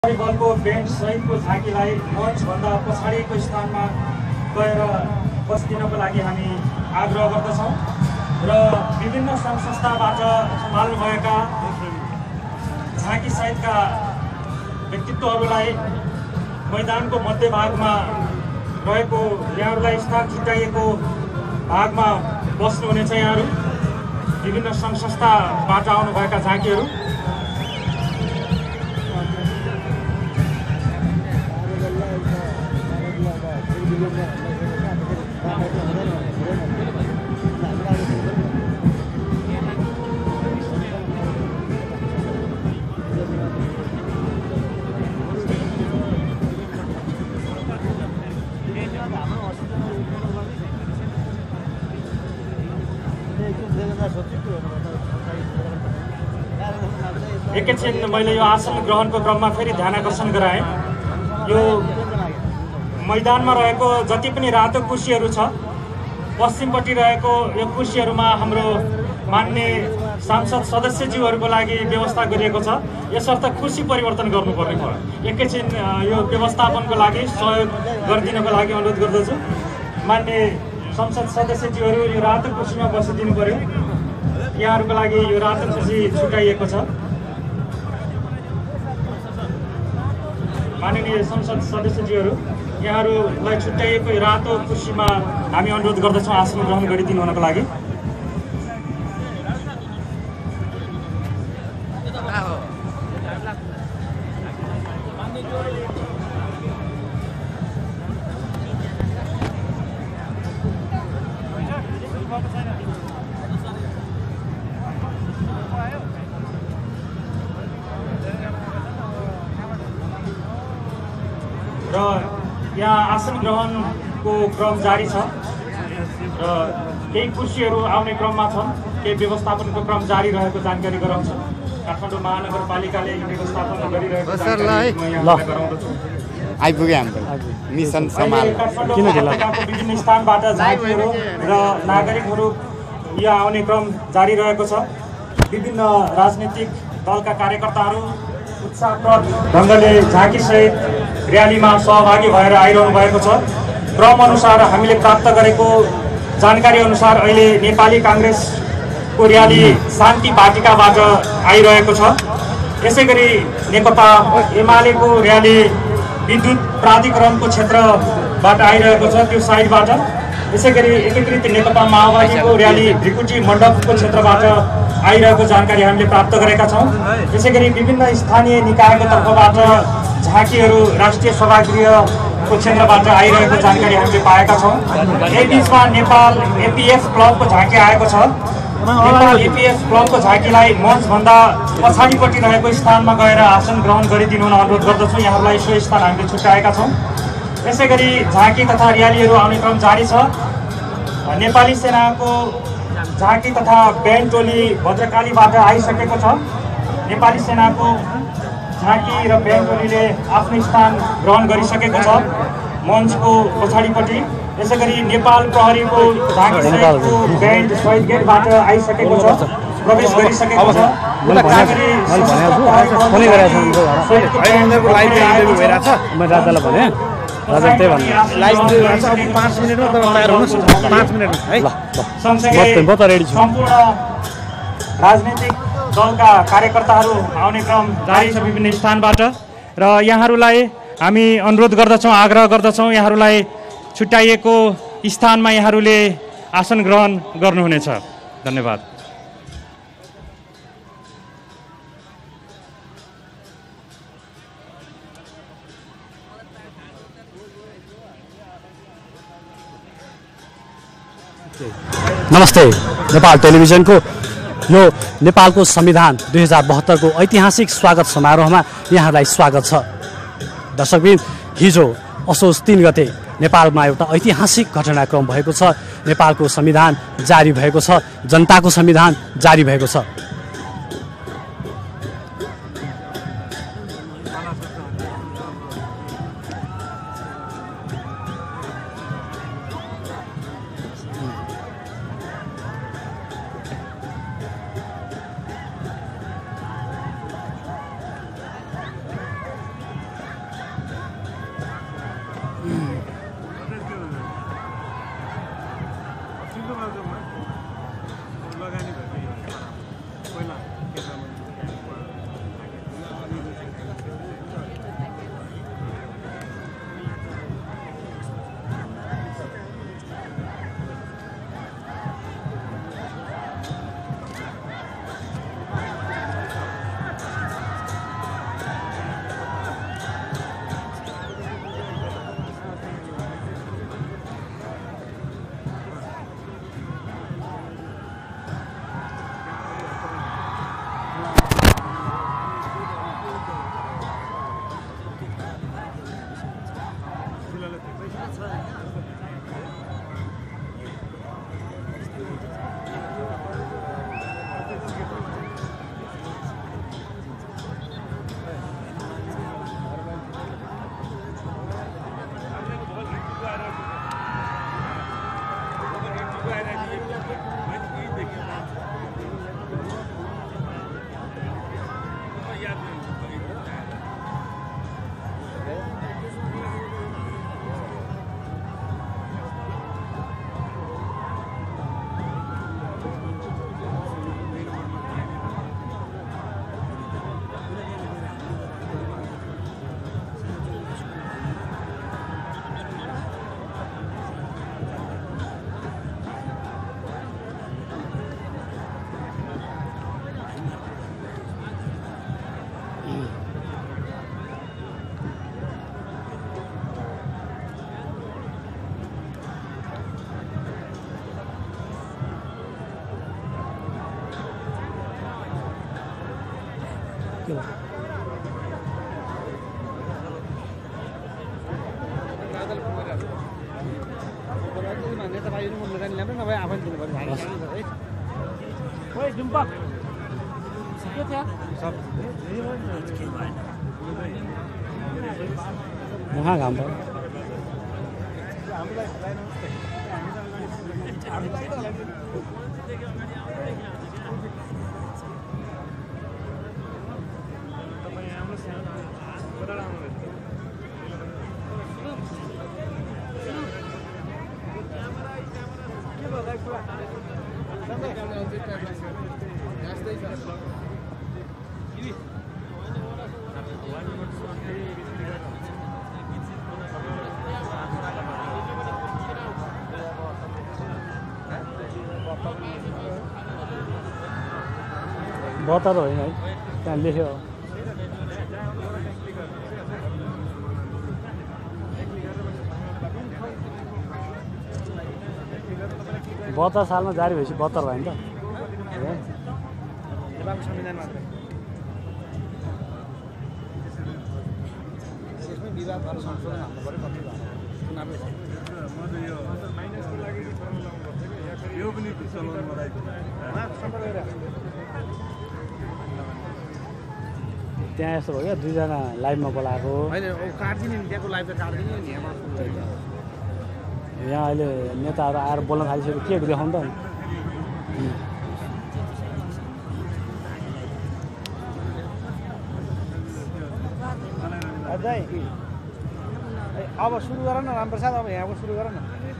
बलको बेन्च सहितको झाँकीलाई मञ्चभन्दा पछाडिको स्थानमा गएर बसिदिनको लागि हामी आग्रह गर्दछौँ र विभिन्न सङ्घ संस्थाबाट पाल्नुभएका झाँकी सहितका व्यक्तित्वहरूलाई मैदानको मध्यभागमा रहेको यहाँहरूलाई स्थान छुट्याइएको भागमा बस्नुहुनेछ। यहाँहरू विभिन्न सङ्घ संस्थाबाट आउनुभएका झाँकीहरू एकैछिन मैले यो आसन ग्रहणको क्रममा फेरि ध्यान आकर्षण गराएँ। यो मैदानमा रहेको जति पनि रातो कुर्सीहरू छ, पश्चिमपट्टि रहेको यो कुर्सीहरूमा हाम्रो मान्य सांसद सदस्यज्यूहरूको लागि व्यवस्था गरिएको छ। यसर्थ कुर्सी परिवर्तन गर्नुपर्ने भयो। एकैछिन यो व्यवस्थापनको लागि सहयोग गरिदिनको लागि अनुरोध गर्दछु। मान्य संसद सदस्यज्यूहरू यो रातो कुर्सीमा बसिदिनु पर्यो। यहाँहरूको लागि यो रातो कुर्सी छुट्याइएको छ। माननीय संसद सदस्यज्यूहरू, यहाँहरूलाई छुट्याइएको रातो कुर्सीमा हामी अनुरोध गर्दछौँ आसन ग्रहण गरिदिनु हुनको लागि। र यहाँ आसन ग्रहणको क्रम जारी छ र केही कुर्सीहरू आउने क्रममा छन्, केही व्यवस्थापनको क्रम जारी रहेको जानकारी गराउँछ। काठमाडौँ महानगरपालिकाले यो व्यवस्थापन गरिरहेको गराउँदछु। आइपुगे हाम्रो मिसन सम्हाल विभिन्न स्थानबाट झाँकीहरू र नागरिकहरू यहाँ आउने क्रम जारी रहेको छ। विभिन्न राजनीतिक दलका कार्यकर्ताहरू उत्साहप्रद ढङ्गले झाँकी सहित र्यालीमा सहभागी भएर आइरहनु भएको छ। क्रम अनुसार हामीले प्राप्त गरेको जानकारी अनुसार अहिले नेपाली काङ्ग्रेसको र्याली शान्ति बाटिकाबाट आइरहेको छ। यसै गरी नेकपा एमालेको र्याली विद्युत प्राधिकरणको क्षेत्रबाट आइरहेको छ, त्यो साइडबाट। यसै गरी एकीकृत नेकपा माओवादीको र्याली ढिकुटी मण्डपको क्षेत्रबाट आइरहेको जानकारी हामीले प्राप्त गरेका छौँ। यसै गरी विभिन्न स्थानीय निकायको तर्फबाट झाँकीहरू राष्ट्रिय सभागृहको क्षेत्रबाट आइरहेको जानकारी हामीले पाएका छौँ। यही बिचमा नेपाल एपीएफ क्लबको झाँकी आएको छ। नेपाल एपीएफ क्लबको झाँकीलाई मञ्चभन्दा पछाडिपट्टि रहेको स्थानमा गएर आसन ग्रहण गरिदिनु हुन अनुरोध गर्दछु। यहाँहरूलाई सो स्थान हामीले छुट्याएका छौँ। यसै गरी झाँकी तथा र्यालीहरू आउने क्रम जारी छ। नेपाली सेनाको झाँकी तथा ब्यान्ड टोली भद्रकालीबाट आइसकेको छ। नेपाली सेनाको झाँकी र ब्यान्ड टोलीले आफ्नो स्थान ग्रहण गरिसकेको छ मञ्चको पछाडिपट्टि। यसै गरी नेपाल प्रहरीको झाँकी सहितको ब्यान्ड शहीद गेटबाट आइसकेको छ, प्रवेश गरिसकेको छ। सम्पूर्ण राजनीतिक दलका कार्यकर्ताहरू आउने क्रम जारी छ विभिन्न स्थानबाट र यहाँहरूलाई हामी अनुरोध गर्दछौँ, आग्रह गर्दछौँ, यहाँहरूलाई छुट्याइएको स्थानमा यहाँहरूले आसन ग्रहण गर्नुहुनेछ। धन्यवाद। नमस्ते। नेपाल टेलिभिजनको यो नेपालको संविधान 2072 को ऐतिहासिक स्वागत समारोहमा यहाँलाई स्वागत छ। दर्शकबिन, हिजो असोज 3 गते नेपालमा एउटा ऐतिहासिक घटनाक्रम भएको छ। नेपालको संविधान जारी भएको छ, जनताको संविधान जारी भएको छ। कहाँ घाम भयो बतर होइन है त्यहाँ लेख्यो बहत्तर सालमा जारी भएपछि 72 भयो नि त नेपालको संविधान मात्र यसमै विवाद भएर संशोधन हाल्नु पर्यो कति चुनावै यो पनि चलाउनु त्यहाँ यस्तो भयो क्या दुईजना लाइभमा बोलाएको होइन काट्दिने नि त्यहाँको लाइभ त काट्दिने नि यहाँ अहिले नेताहरू आएर बोल्न थालिसक्यो के देखाउनु त अझै अब सुरु गर न रामप्रसाद अब यहाँको सुरु गर न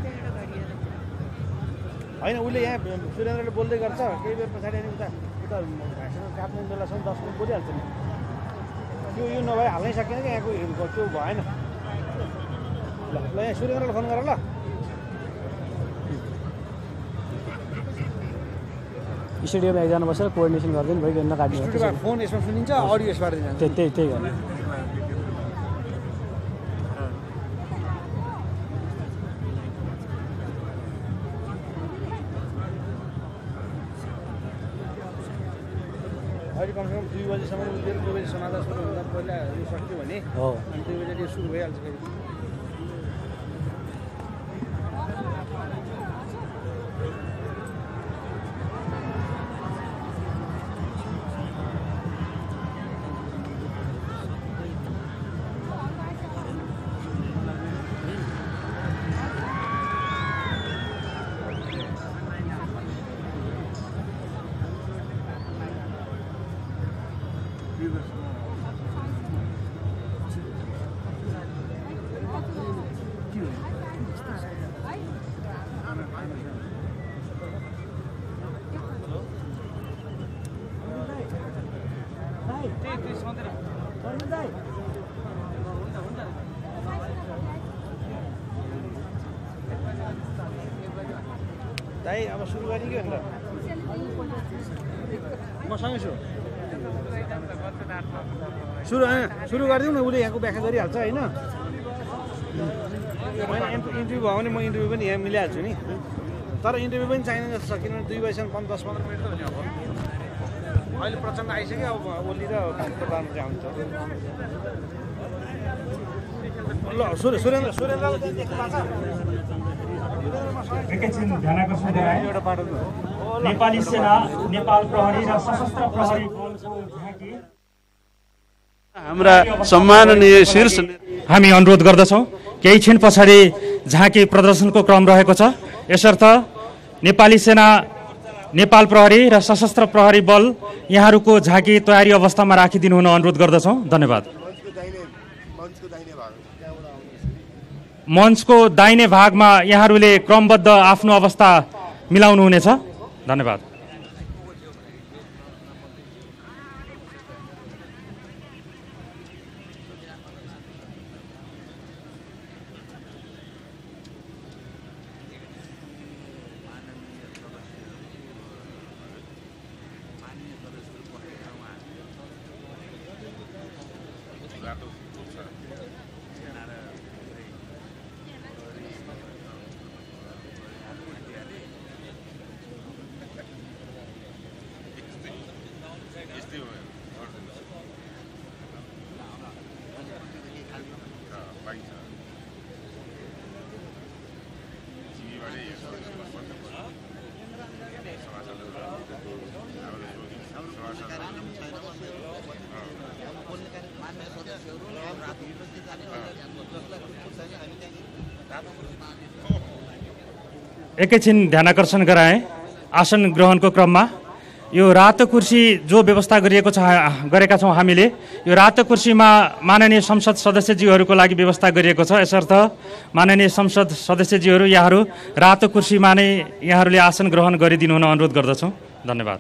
होइन उसले यहाँ सुरेन्द्रले बोल्दै गर्छ केही बेर पछाडि अनि उता उता भाषण काट्ने बेलासम्म 10 मिनट बोलिहाल्छ नि यो नभए हाल्नै सकेन कि यहाँको त्यो भएन ल यहाँ सुरेन्द्रलाई फोन गर ल स्टुडियोमा एकजना बसेर कोअर्डिनेसन गर्दैन भइगयो नकाट्ने फोन यसमा सुनिन्छ अडियो यसबाट दिन्छ त्यही गर्ने अहिले कमसेकम 2 बजीसम्म उठेर 2 बजी समाधान सुरु हुँदा पहिला यो सक्यो भने हो अनि 2 बजी सुरु भइहाल्छ फेरि दाइ अब सुरु गर्ने कि अन्त म सँगै छु सुरु गरिदिउँ न उसले यहाँको व्याख्या गरिहाल्छ होइन इन्टरभ्यू भयो भने म इन्टरभ्यू पनि यहाँ मिलाइहाल्छु नि तर इन्टरभ्यू पनि चाहिने जस्तो छ किनभने 2 बजीसम्म 10-15 मिनट त हुने अब अहिले प्रचण्ड आइसक्यो अब ओली र प्रधानमन्त्री आउँछ ल सुरेन्द्रलाई देख्नु भएको छ एकैछिन ध्यान आकर्षण गराए नेपाली सेना नेपाल प्रहरी र सशस्त्र प्रहरी बलको झाँकी हाम्रा सम्माननीय शीर्ष हामी अनुरोध गर्दछौँ केही क्षण पछाडि झाँकी प्रदर्शनको क्रम रहेको छ यसर्थ नेपाली सेना नेपाल प्रहरी र सशस्त्र प्रहरी बल यहाँहरूको झाँकी तयारी अवस्थामा राखिदिनु हुन अनुरोध गर्दछौँ धन्यवाद मञ्चको दाहिने भागमा यहाँहरूले क्रमबद्ध आफ्नो अवस्था मिलाउनुहुनेछ धन्यवाद एकैछिन ध्यानाकर्षण गराए आसन ग्रहणको क्रममा यो रातो कुर्सी जो व्यवस्था गरेका छौँ हामीले यो रातो कुर्सीमा माननीय संसद सदस्यज्यूहरूको लागि व्यवस्था गरिएको छ। यसर्थ माननीय संसद सदस्यज्यूहरू यहाँहरू रातो कुर्सीमा नै यहाँहरूले आसन ग्रहण गरिदिनु हुन अनुरोध गर्दछौँ। धन्यवाद।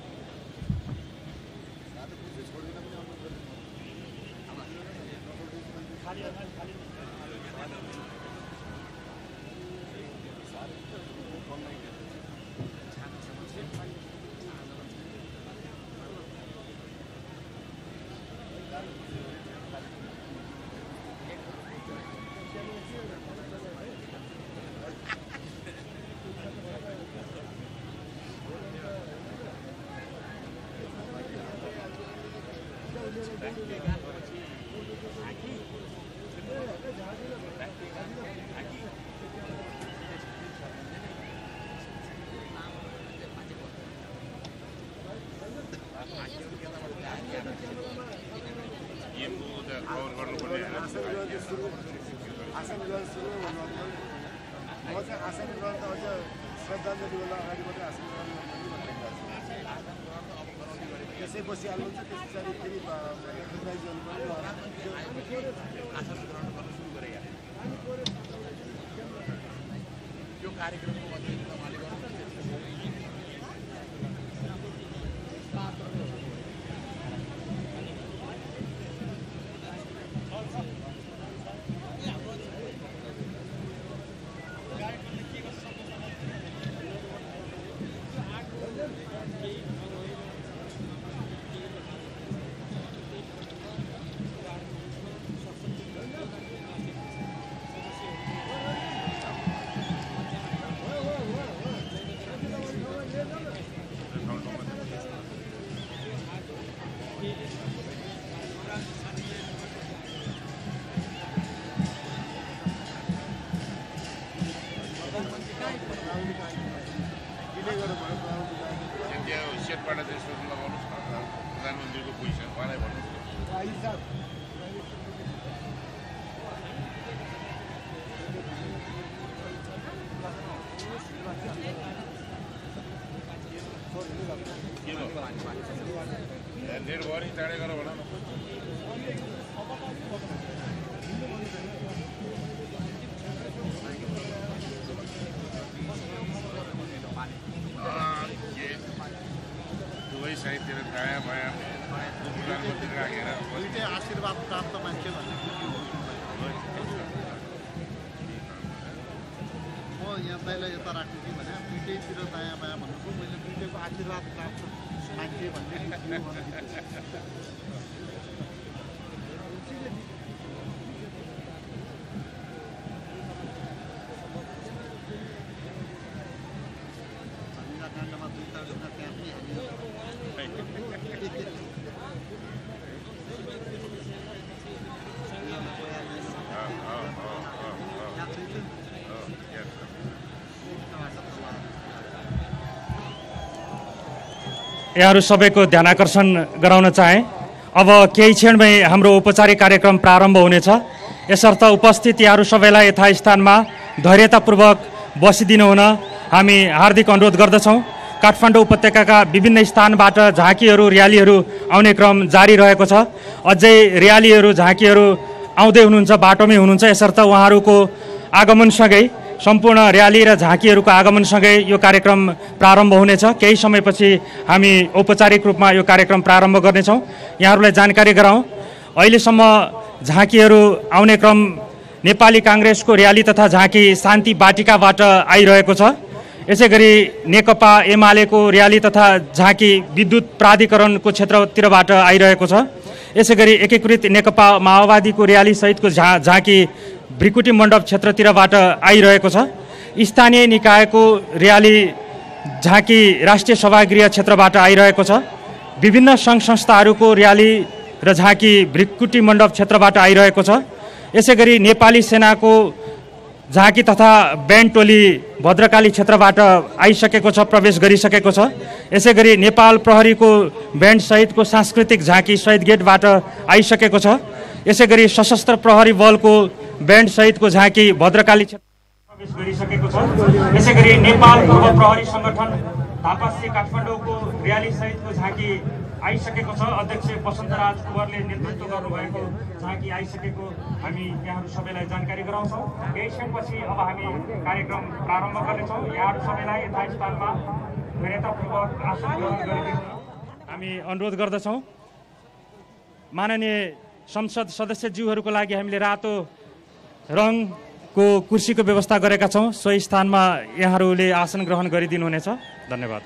आशीर्वाद प्राप्त मान्छे भन्ने म यहाँ दाइलाई यता राख्नु कि भने दुइटैतिर दायाँ बायाँ भन्नुको मैले दुइटैको आशीर्वाद प्राप्त मान्छे भन्ने काण्डमा दुईटा त्यहाँ यहाँहरू सबैको ध्यानाकर्षण गराउन चाहे। अब केही क्षणमै हाम्रो औपचारिक कार्यक्रम प्रारम्भ हुनेछ। यसर्थ उपस्थित यहाँहरू सबैलाई यथास्थानमा धैर्यतापूर्वक बसिदिनु हुन हामी हार्दिक अनुरोध गर्दछौँ। काठमाडौँ उपत्यकाका विभिन्न स्थानबाट झाँकीहरू र्यालीहरू आउने क्रम जारी रहेको छ। अझै र्यालीहरू झाँकीहरू आउँदै हुनुहुन्छ, बाटोमै हुनुहुन्छ। यसर्थ उहाँहरूको आगमनसँगै सम्पूर्ण र्याली र झाँकीहरूको आगमनसँगै यो कार्यक्रम प्रारम्भ हुनेछ। केही समयपछि हामी औपचारिक रूपमा यो कार्यक्रम प्रारम्भ गर्नेछौँ। यहाँहरूलाई जानकारी गराउँ, अहिलेसम्म झाँकीहरू आउने क्रम नेपाली काङ्ग्रेसको र्याली तथा झाँकी शान्ति बाटिकाबाट आइरहेको छ। यसै गरी नेकपा एमालेको र्याली तथा झाँकी विद्युत प्राधिकरणको क्षेत्रतिरबाट आइरहेको छ। यसै गरी एकीकृत नेकपा माओवादीको र्याली सहितको झाँकी भ्रिकुटी मण्डप क्षेत्रतिरबाट आइरहेको छ। स्थानीय निकायको र्याली झाँकी राष्ट्रिय सभागृह क्षेत्रबाट आइरहेको छ। विभिन्न सङ्घ संस्थाहरूको र्याली र झाँकी भ्रिकुटी मण्डप क्षेत्रबाट आइरहेको छ। यसै गरी नेपाली सेनाको झाँकी तथा ब्यान्ड टोली भद्रकाली क्षेत्रबाट आइसकेको छ, प्रवेश गरिसकेको छ। यसै गरी नेपाल प्रहरीको ब्यान्ड सहितको सांस्कृतिक झाँकी शहीद गेटबाट आइसकेको छ। यसै गरी सशस्त्र प्रहरी बलको ब्यान्ड सहितको झाँकी भद्रकाली क्षेत्र प्रवेश गरिसकेको छ। यसै गरी नेपाल पूर्व प्रहरी संगठन धापासी काठमाडौँको र्याली सहितको झाँकी आइसकेको छ। अध्यक्ष वसन्तराज कुँवरले नेतृत्व गर्नुभएको झाँकी आइसकेको हामी यहाँहरू सबैलाई जानकारी गराउँछौँ। केही क्षणपछि अब हामी कार्यक्रम प्रारम्भ गर्नेछौँ। यहाँहरू सबैलाई यथास्थानमा विनम्रतापूर्वक आसन ग्रहण गरिदिनु हामी अनुरोध गर्दछौँ। माननीय संसद सदस्यज्यूहरूको लागि हामीले रातो रङको कुर्सीको व्यवस्था गरेका छौँ। सोही स्थानमा यहाँहरूले आसन ग्रहण गरिदिनुहुनेछ। धन्यवाद।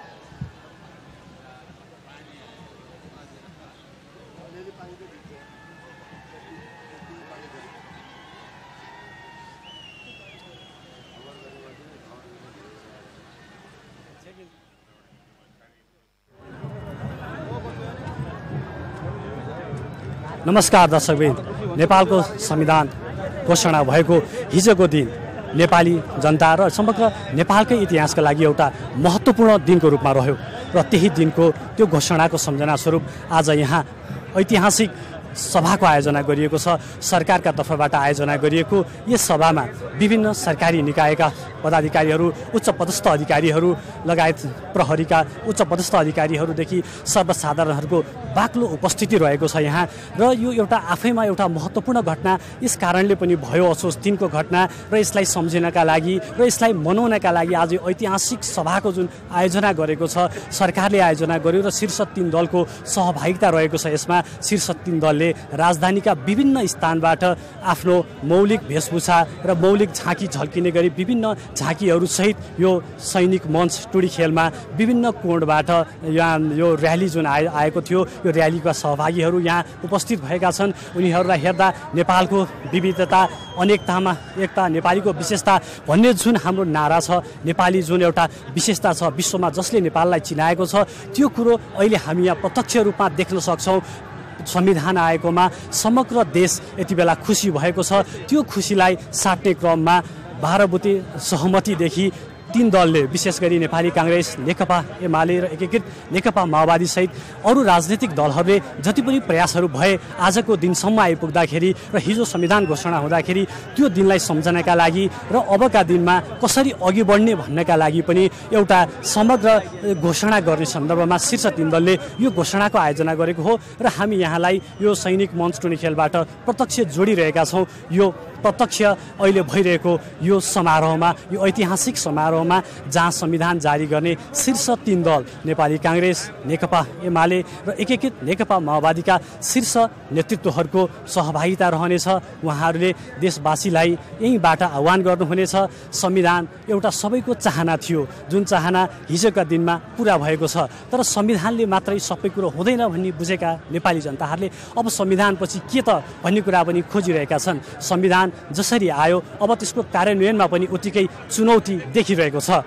नमस्कार दर्शकवृन्द, नेपालको संविधान घोषणा भएको हिजोको दिन नेपाली जनता र समग्र नेपालकै इतिहासका लागि एउटा महत्त्वपूर्ण दिनको रूपमा रह्यो र त्यही दिनको त्यो घोषणाको सम्झना स्वरूप आज यहाँ ऐतिहासिक सभाको आयोजना गरिएको छ। सरकारका तर्फबाट आयोजना गरिएको यस सभामा विभिन्न सरकारी निकायका पदाधिकारीहरू, उच्च पदस्थ अधिकारीहरू लगायत प्रहरीका उच्च पदस्थ अधिकारीहरूदेखि सर्वसाधारणहरूको बाक्लो उपस्थिति रहेको छ यहाँ। र यो एउटा आफैमा एउटा महत्त्वपूर्ण घटना यस कारणले पनि भयो, असोज दिनको घटना र यसलाई सम्झिनका लागि र यसलाई मनाउनका लागि आज ऐतिहासिक सभाको जुन आयोजना गरेको छ, सरकारले आयोजना गर्यो र शीर्ष 3 दलको सहभागिता रहेको छ। यसमा शीर्ष 3 दलले राजधानीका विभिन्न स्थानबाट आफ्नो मौलिक वेशभूषा र मौलिक झाँकी झल्किने गरी विभिन्न झाँकीहरू सहित यो सैनिक मञ्च टुडी खेलमा विभिन्न कोणबाट यहाँ यो र्याली जुन आएको थियो, यो र्यालीका सहभागीहरू यहाँ उपस्थित भएका छन्। उनीहरूलाई हेर्दा नेपालको विविधता अनेकतामा एकता, नेपालीको विशेषता भन्ने जुन हाम्रो नारा छ, नेपाली जुन एउटा विशेषता छ विश्वमा जसले नेपाललाई चिनाएको छ, त्यो कुरो अहिले हामी यहाँ प्रत्यक्ष रूपमा देख्न सक्छौँ। संविधान आएकोमा समग्र देश यति बेला खुसी भएको छ। त्यो खुसीलाई साट्ने क्रममा 12 बुँदे सहमतिदेखि 3 दलले, विशेष गरी नेपाली काङ्ग्रेस, नेकपा एमाले र एकीकृत नेकपा माओवादी सहित अरू राजनीतिक दलहरूले जति पनि प्रयासहरू भए आजको दिनसम्म आइपुग्दाखेरि र हिजो संविधान घोषणा हुँदाखेरि त्यो दिनलाई सम्झनाका लागि र अबका दिनमा कसरी अघि बढ्ने भन्नका लागि पनि एउटा समग्र घोषणा गर्ने सन्दर्भमा शीर्ष 3 दलले यो घोषणाको आयोजना गरेको हो र हामी यहाँलाई यो सैनिक मञ्च टुडी खेलबाट प्रत्यक्ष जोडिरहेका छौँ। यो प्रत्यक्ष अहिले भइरहेको यो समारोहमा, यो ऐतिहासिक समारोहमा जहाँ संविधान जारी गर्ने शीर्ष 3 दल नेपाली काङ्ग्रेस, नेकपा एमाले र एकीकृत नेकपा माओवादीका शीर्ष नेतृत्वहरूको सहभागिता रहनेछ। उहाँहरूले देशवासीलाई यहीँबाट आह्वान गर्नुहुनेछ। संविधान एउटा सबैको चाहना थियो, जुन चाहना हिजोका दिनमा पुरा भएको छ। तर संविधानले मात्रै सबै कुरो हुँदैन भन्ने बुझेका नेपाली जनताहरूले अब संविधानपछि के त भन्ने कुरा पनि खोजिरहेका छन्। संविधान जसरी आयो अब त्यसको कार्यान्वयनमा पनि उत्तिकै चुनौती देखिरहेको छ।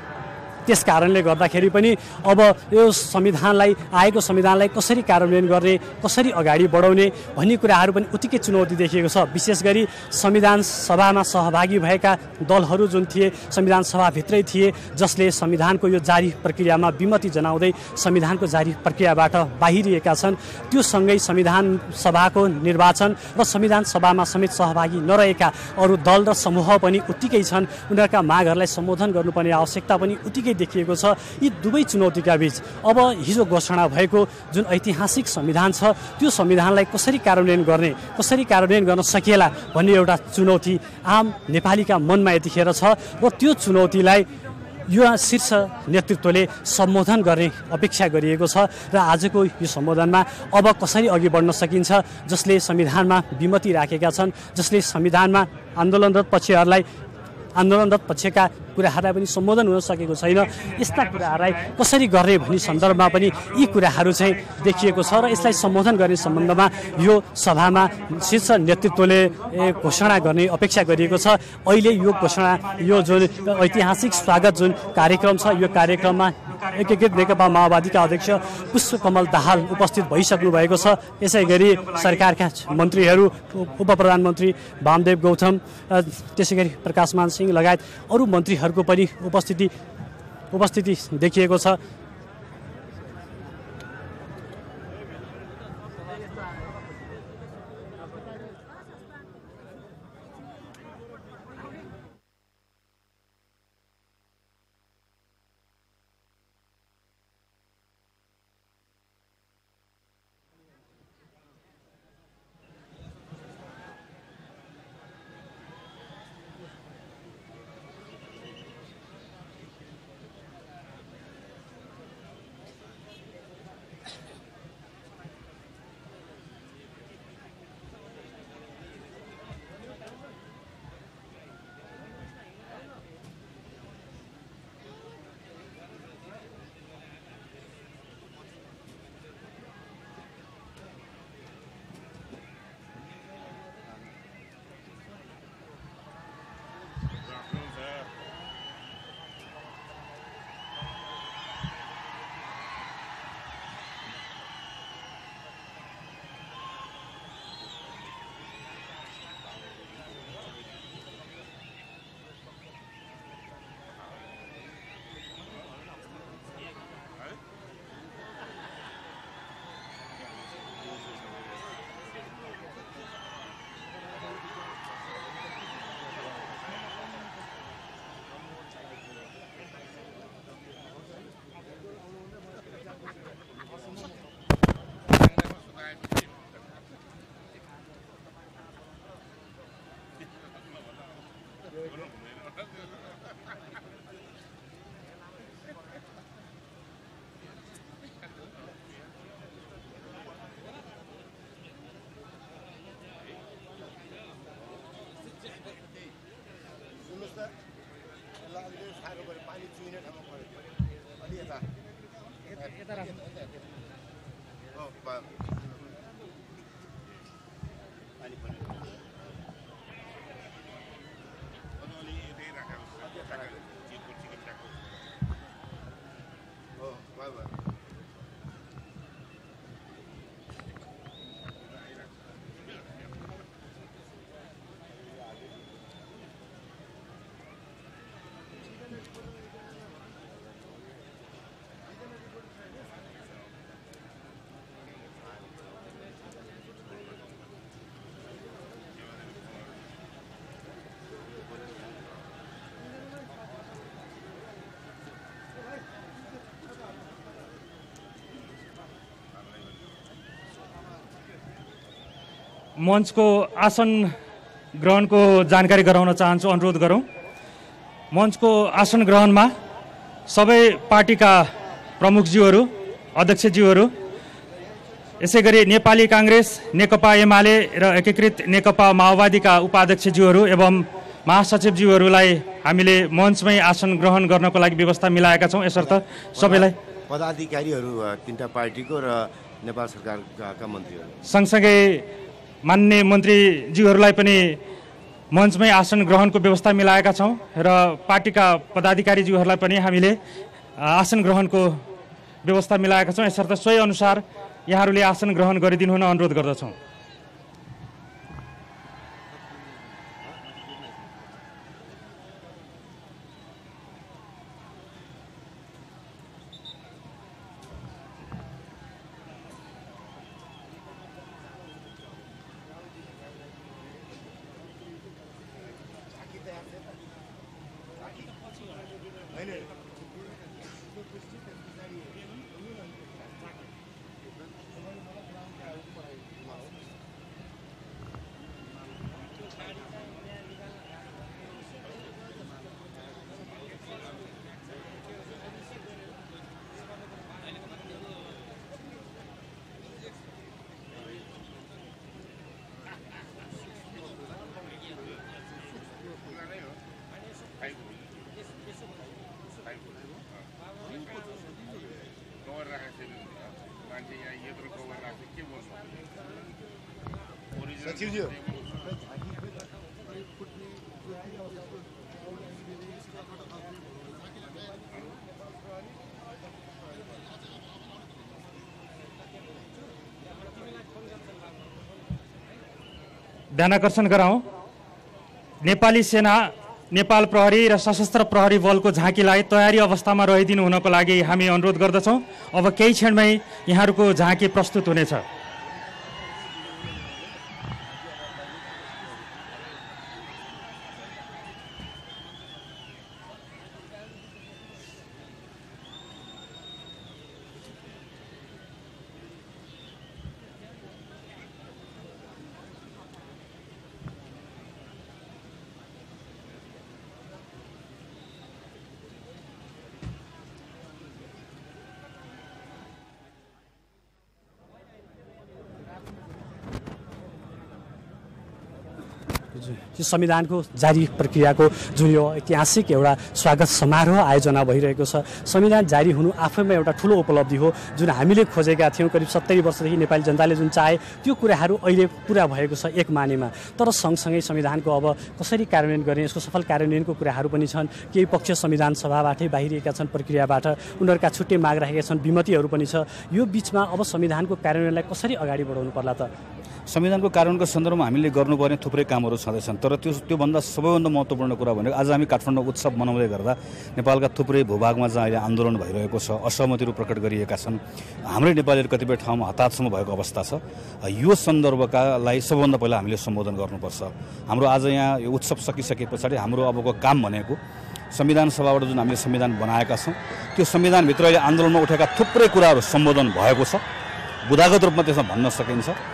त्यस कारणले गर्दाखेरि पनि अब यो संविधानलाई, आएको संविधानलाई कसरी कार्यान्वयन गर्ने, कसरी अगाडि बढाउने भन्ने कुराहरू पनि उत्तिकै चुनौती देखिएको छ। विशेष गरी संविधान सभामा सहभागी भएका दलहरू जुन थिए, संविधान सभाभित्रै थिए, जसले संविधानको यो जारी प्रक्रियामा विमति जनाउँदै संविधानको जारी प्रक्रियाबाट बाहिरिएका छन्। त्यो सँगै संविधान सभाको निर्वाचन र संविधान सभामा समेत सहभागी नरहेका अरू दल र समूह पनि उत्तिकै छन्। उनीहरूका मागहरूलाई सम्बोधन गर्नुपर्ने आवश्यकता पनि उत्तिकै देखिएको छ। यी दुवै चुनौतीका बीच अब हिजो घोषणा भएको जुन ऐतिहासिक संविधान छ, त्यो संविधानलाई कसरी कार्यान्वयन गर्ने, कसरी कार्यान्वयन गर्न सकिएला भन्ने एउटा चुनौती आम नेपालीका मनमा यतिखेर छ र त्यो चुनौतीलाई यो शीर्ष नेतृत्वले सम्बोधन गर्ने अपेक्षा गरिएको छ। र आजको यो सम्बोधनमा अब कसरी अघि बढ्न सकिन्छ, जसले संविधानमा विमति राखेका छन्, जसले संविधानमा आन्दोलनरत पक्षका कुराहरूलाई पनि सम्बोधन हुन सकेको छैन, यस्ता कुराहरूलाई कसरी गर्ने भन्ने सन्दर्भमा पनि यी कुराहरू चाहिँ देखिएको छ। र यसलाई सम्बोधन गर्ने सम्बन्धमा यो सभामा शीर्ष नेतृत्वले घोषणा गर्ने अपेक्षा गरिएको छ। अहिले यो घोषणा, यो जुन ऐतिहासिक स्वागत जुन कार्यक्रम छ, यो कार्यक्रममा एकीकृत नेकपा माओवादीका अध्यक्ष पुष्पकमल दाहाल उपस्थित भइसक्नु भएको छ। यसै गरी सरकारका मन्त्रीहरू, उप प्रधानमन्त्री वामदेव गौतम, त्यसै गरी प्रकाशमान सिंह लगायत अरू मन्त्रीहरूको पनि उपस्थिति देखिएको छ। सुन्नुहोस् त ल अलिकति साह्रो पऱ्यो पानी चुहिने ठाउँमा पऱ्यो अलि यता यता राख्नु पानी पर्यो हो भयो मञ्चको आसन ग्रहणको जानकारी गराउन चाहन्छु, अनुरोध गरौँ। मञ्चको आसन ग्रहणमा सबै पार्टीका प्रमुखज्यूहरू, अध्यक्षज्यूहरू, यसै गरी नेपाली काङ्ग्रेस, नेकपा एमाले र एकीकृत नेकपा माओवादीका उपाध्यक्षज्यूहरू एवं महासचिवज्यूहरूलाई हामीले मञ्चमै आसन ग्रहण गर्नको लागि व्यवस्था मिलाएका छौँ। यसर्थ सबैलाई पदाधिकारीहरू तीनटा पार्टीको र नेपाल सरकारका मन्त्रीहरू सँगसँगै मान्य मन्त्रीज्यूहरूलाई पनि मञ्चमै आसन ग्रहणको व्यवस्था मिलाएका छौँ र पार्टीका पदाधिकारीज्यूहरूलाई पनि हामीले आसन ग्रहणको व्यवस्था मिलाएका छौँ। यसर्थ सोही अनुसार यहाँहरूले आसन ग्रहण गरिदिनु हुन अनुरोध गर्दछौँ। सचिवज्यू ध्यानाकर्षण गराउँ। नेपाली सेना, नेपाल प्रहरी र सशस्त्र प्रहरी बलको झाँकीलाई तयारी अवस्थामा रहिदिनु हुनको लागि हामी अनुरोध गर्दछौँ। अब केही क्षणमै यहाँहरूको झाँकी प्रस्तुत हुनेछ। यो संविधानको जारी प्रक्रियाको जुन यो ऐतिहासिक एउटा स्वागत समारोह आयोजना भइरहेको छ। संविधान जारी हुनु आफैमा एउटा ठुलो उपलब्धि हो, जुन हामीले खोजेका थियौँ। करिब 70 वर्षदेखि नेपाली जनताले जुन चाहे त्यो कुराहरू अहिले पुरा भएको छ एक मानेमा। तर सँगसँगै संविधानको अब कसरी कार्यान्वयन गर्ने, यसको सफल कार्यान्वयनको कुराहरू पनि छन्। केही पक्ष संविधान सभाबाटै बाहिरिएका छन्, प्रक्रियाबाट उनीहरूका छुट्टै माग राखेका छन्, विमतिहरू पनि छ। यो बिचमा अब संविधानको कार्यान्वयनलाई कसरी अगाडि बढाउनु पर्ला त? संविधानको कार्यान्वयनको सन्दर्भमा हामीले गर्नुपर्ने थुप्रै कामहरू छँदैछन्, तर त्योभन्दा सबैभन्दा महत्त्वपूर्ण कुरा भनेको आज हामी काठमाडौँ उत्सव मनाउँदै गर्दा नेपालका थुप्रै भूभागमा जहाँ अहिले आन्दोलन भइरहेको छ, असहमतिहरू प्रकट गरिएका छन्, हाम्रै नेपालीहरू कतिपय ठाउँमा हताहतसम्म भएको अवस्था छ। यो सन्दर्भकालाई सबभन्दा पहिला हामीले सम्बोधन गर्नुपर्छ। हाम्रो आज यहाँ यो उत्सव सकिसके पछाडि हाम्रो अबको काम भनेको संविधान सभाबाट जुन हामीले संविधान बनाएका छौँ, त्यो संविधानभित्र अहिले आन्दोलनमा उठेका थुप्रै कुराहरू सम्बोधन भएको छ, बुदागत रूपमा त्यसमा भन्न सकिन्छ।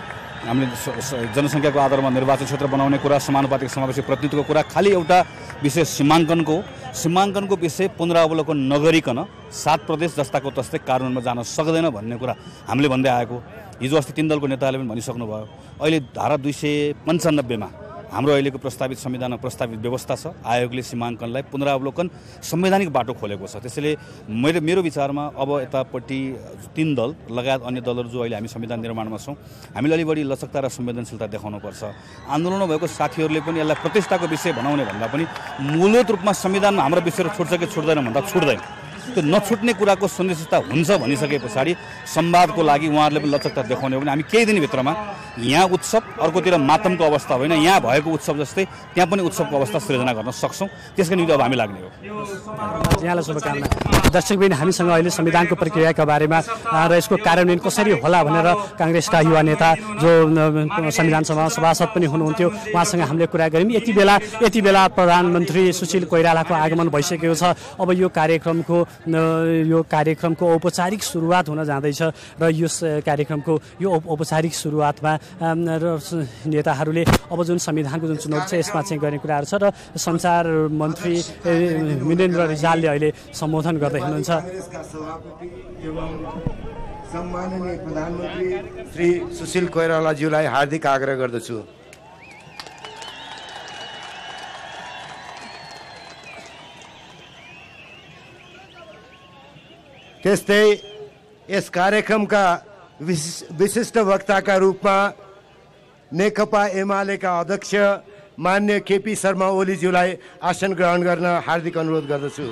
हामीले जनसङ्ख्याको आधारमा निर्वाचन क्षेत्र बनाउने कुरा, समानुपातिक समावेशी प्रतिनिधित्वको कुरा खालि एउटा विषय सीमाङ्कनको विषय पुनरावलोकन नगरिकन 7 प्रदेश जस्ताको तस्तै कानुनमा जान सक्दैन भन्ने कुरा हामीले भन्दै आएको। हिजो अस्ति 3 दलको नेताले पनि भनिसक्नु भयो। अहिले धारा 295 मा हाम्रो अहिलेको प्रस्तावित संविधानमा प्रस्तावित व्यवस्था छ। आयोगले सीमाङ्कनलाई पुनरावलोकन संवैधानिक बाटो खोलेको छ। त्यसैले मेरो विचारमा अब यतापट्टि 3 दल लगायत अन्य दलहरू जो अहिले हामी संविधान निर्माणमा छौँ, हामीले अलि बढी लचकता र संवेदनशीलता देखाउनुपर्छ। आन्दोलनमा भएको साथीहरूले पनि यसलाई प्रतिष्ठाको विषय बनाउने भन्दा पनि मूलभूत रूपमा संविधानमा हाम्रो विषयहरू छुट्छ कि छुट्दैन भन्दा छुट्दैन। त्यो नछुट्ने कुराको सुनिश्चितता हुन्छ भनिसके पछाडि संवादको लागि उहाँहरूले पनि लचकता देखाउने हो भने हामी केही दिनभित्रमा यहाँ उत्सव, अर्कोतिर मातमको अवस्था होइन, यहाँ भएको उत्सव जस्तै त्यहाँ पनि उत्सवको अवस्था सृजना गर्न सक्छौँ। त्यसको निम्ति अब हामी लाग्ने हो। यहाँलाई शुभकामना। दर्शकबिन, हामीसँग अहिले संविधानको प्रक्रियाका बारेमा र यसको कार्यान्वयन कसरी होला भनेर काङ्ग्रेसका युवा नेता जो संविधान सभामा सभासद पनि हुनुहुन्थ्यो उहाँसँग हामीले कुरा गऱ्यौँ। यति बेला प्रधानमन्त्री सुशील कोइरालाको आगमन भइसकेको छ। अब यो कार्यक्रमको औपचारिक सुरुवात हुन जाँदैछ र यो कार्यक्रमको यो औपचारिक सुरुवातमा नेताहरूले अब जुन संविधानको जुन चुनौती छ यसमा चाहिँ गर्ने कुराहरू छ र सञ्चार मन्त्री मिनेन्द्र रिजालले अहिले सम्बोधन गर्दै हुनुहुन्छ। सम्माननीय प्रधानमन्त्री श्री सुशील कोइरालाज्यूलाई हार्दिक आग्रह गर्दछु। त्यस्तै यस कार्यक्रमका विशिष्ट वक्ताका रूपमा नेकपा एमालेका अध्यक्ष मान्य केपी शर्मा ओलीज्यूलाई आसन ग्रहण गर्न हार्दिक अनुरोध गर्दछु।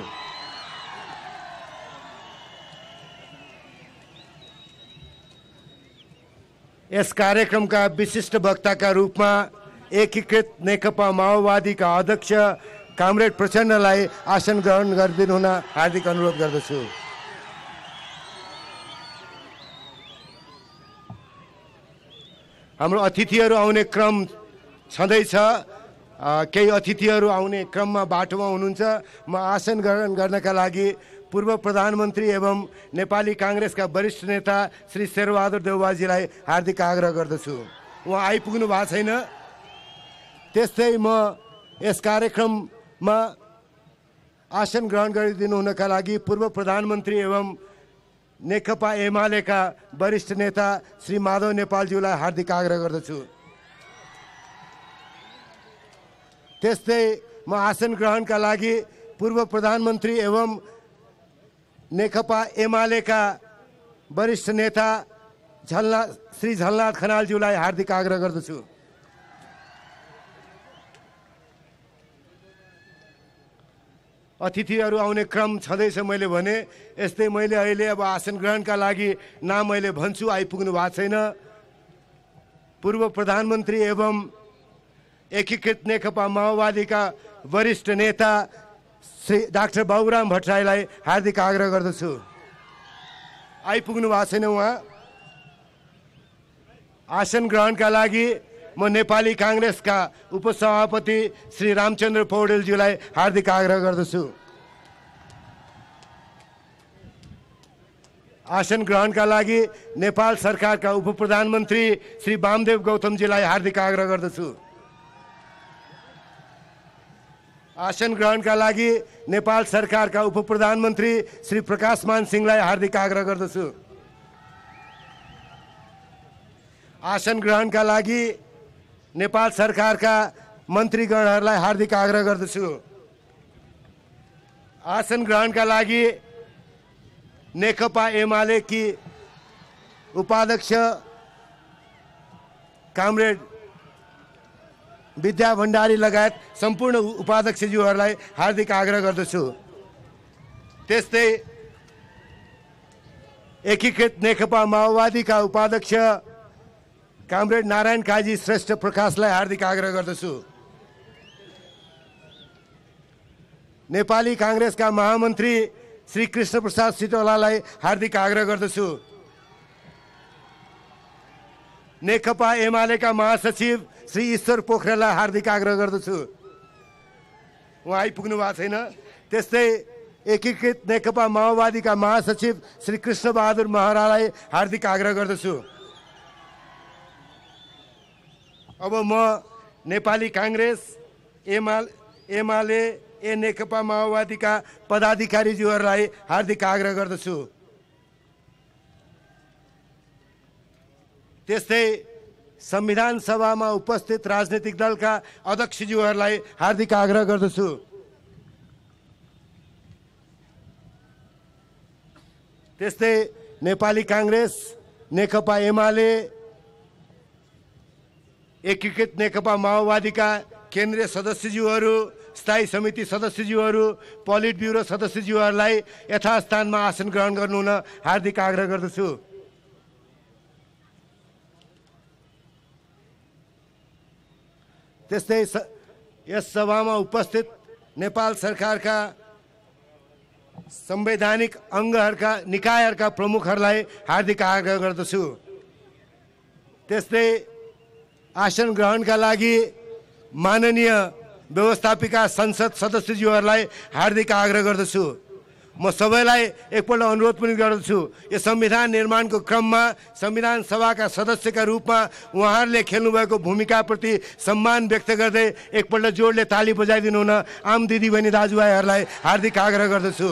यस कार्यक्रमका विशिष्ट वक्ताका रूपमा एकीकृत नेकपा माओवादीका अध्यक्ष कामरेड प्रचण्डलाई आसन ग्रहण गरिदिनु हुन हार्दिक अनुरोध गर्दछु। हाम्रो अतिथिहरू आउने क्रम छँदैछ। केही अतिथिहरू आउने क्रममा बाटोमा हुनुहुन्छ। म आसन ग्रहण गर्नका लागि पूर्व प्रधानमन्त्री एवं नेपाली काङ्ग्रेसका वरिष्ठ नेता श्री शेरबहादुर देउवाजीलाई हार्दिक आग्रह गर्दछु। उहाँ आइपुग्नु भएको छैन। त्यस्तै म यस कार्यक्रममा आसन ग्रहण गरिदिनु हुनका लागि पूर्व प्रधानमन्त्री एवं नेकपा एमालेका वरिष्ठ नेता श्री माधव नेपालज्यूलाई हार्दिक आग्रह गर्दछु। त्यस्तै म आसन ग्रहणका लागि पूर्व प्रधानमन्त्री एवं नेकपा एमालेका वरिष्ठ नेता श्री झलनाथ खनालज्यूलाई हार्दिक आग्रह गर्दछु। अतिथिहरू आउने क्रम छँदैछ। मैले भने यस्तै मैले अहिले अब आसन ग्रहणका लागि नाम मैले भन्छु, आइपुग्नु भएको छैन। पूर्व प्रधानमन्त्री एवं एकीकृत नेकपा माओवादीका वरिष्ठ नेता श्री डाक्टर बाबुराम भट्टराईलाई हार्दिक आग्रह गर्दछु। आइपुग्नु भएको छैन उहाँ। आसन ग्रहणका लागि म नेपाली काङ्ग्रेसका उपसभापति श्री रामचन्द्र पौडेलज्यूलाई हार्दिक आग्रह गर्दछु। आसन ग्रहणका लागि नेपाल सरकारका उपप्रधानमन्त्री श्री वामदेव गौतमजीलाई हार्दिक आग्रह गर्दछु। आसन ग्रहणका लागि नेपाल सरकारका उपप्रधानमन्त्री श्री प्रकाशमान सिंहलाई हार्दिक आग्रह गर्दछु। आसन ग्रहणका लागि नेपाल सरकारका मन्त्रीगणहरूलाई हार्दिक आग्रह गर्दछु। आसन ग्रहणका लागि नेकपा एमालेकी उपाध्यक्ष कामरेड विद्या भण्डारी लगायत सम्पूर्ण उपाध्यक्षज्यूहरूलाई हार्दिक आग्रह गर्दछु। त्यस्तै एकीकृत नेकपा माओवादीका उपाध्यक्ष कामरेड नारायण काजी श्रेष्ठ प्रकाशलाई हार्दिक आग्रह गर्दछु। नेपाली काङ्ग्रेसका महामन्त्री श्री कृष्ण प्रसाद सिटौलालाई हार्दिक आग्रह गर्दछु। नेकपा एमालेका महासचिव श्री ईश्वर पोखरेललाई हार्दिक आग्रह गर्दछु। उहाँ आइपुग्नु भएको छैन। त्यस्तै एकीकृत नेकपा माओवादीका महासचिव श्री कृष्णबहादुर महरालाई हार्दिक आग्रह गर्दछु। अब म नेपाली काङ्ग्रेस एमाले नेकपा माओवादीका पदाधिकारीज्यूहरूलाई हार्दिक आग्रह गर्दछु। त्यस्तै संविधान सभामा उपस्थित राजनीतिक दलका अध्यक्षज्यूहरूलाई हार्दिक आग्रह गर्दछु। त्यस्तै नेपाली काङ्ग्रेस नेकपा एमाले एकीकृत नेकपा माओवादीका केन्द्रीय सदस्यज्यूहरू स्थायी समिति सदस्यज्यूहरू पोलिट ब्युरो सदस्यज्यूहरूलाई यथास्थानमा आसन ग्रहण गर्नु हुन हार्दिक आग्रह गर्दछु। त्यस्तै यस सभामा उपस्थित नेपाल सरकारका संवैधानिक अङ्गहरूका निकायहरूका प्रमुखहरूलाई हार्दिक आग्रह गर्दछु। त्यस्तै आसन ग्रहणका लागि माननीय व्यवस्थापिका संसद सदस्यज्यूहरूलाई हार्दिक आग्रह गर्दछु। म सबैलाई एकपल्ट अनुरोध पनि गर्दछु, यो संविधान निर्माणको क्रममा संविधान सभाका सदस्यका रूपमा उहाँहरूले खेल्नुभएको भूमिकाप्रति सम्मान व्यक्त गर्दै एकपल्ट जोडले ताली बजाइदिनु हुन आम दिदीबहिनी दाजुभाइहरूलाई हार्दिक आग्रह गर्दछु।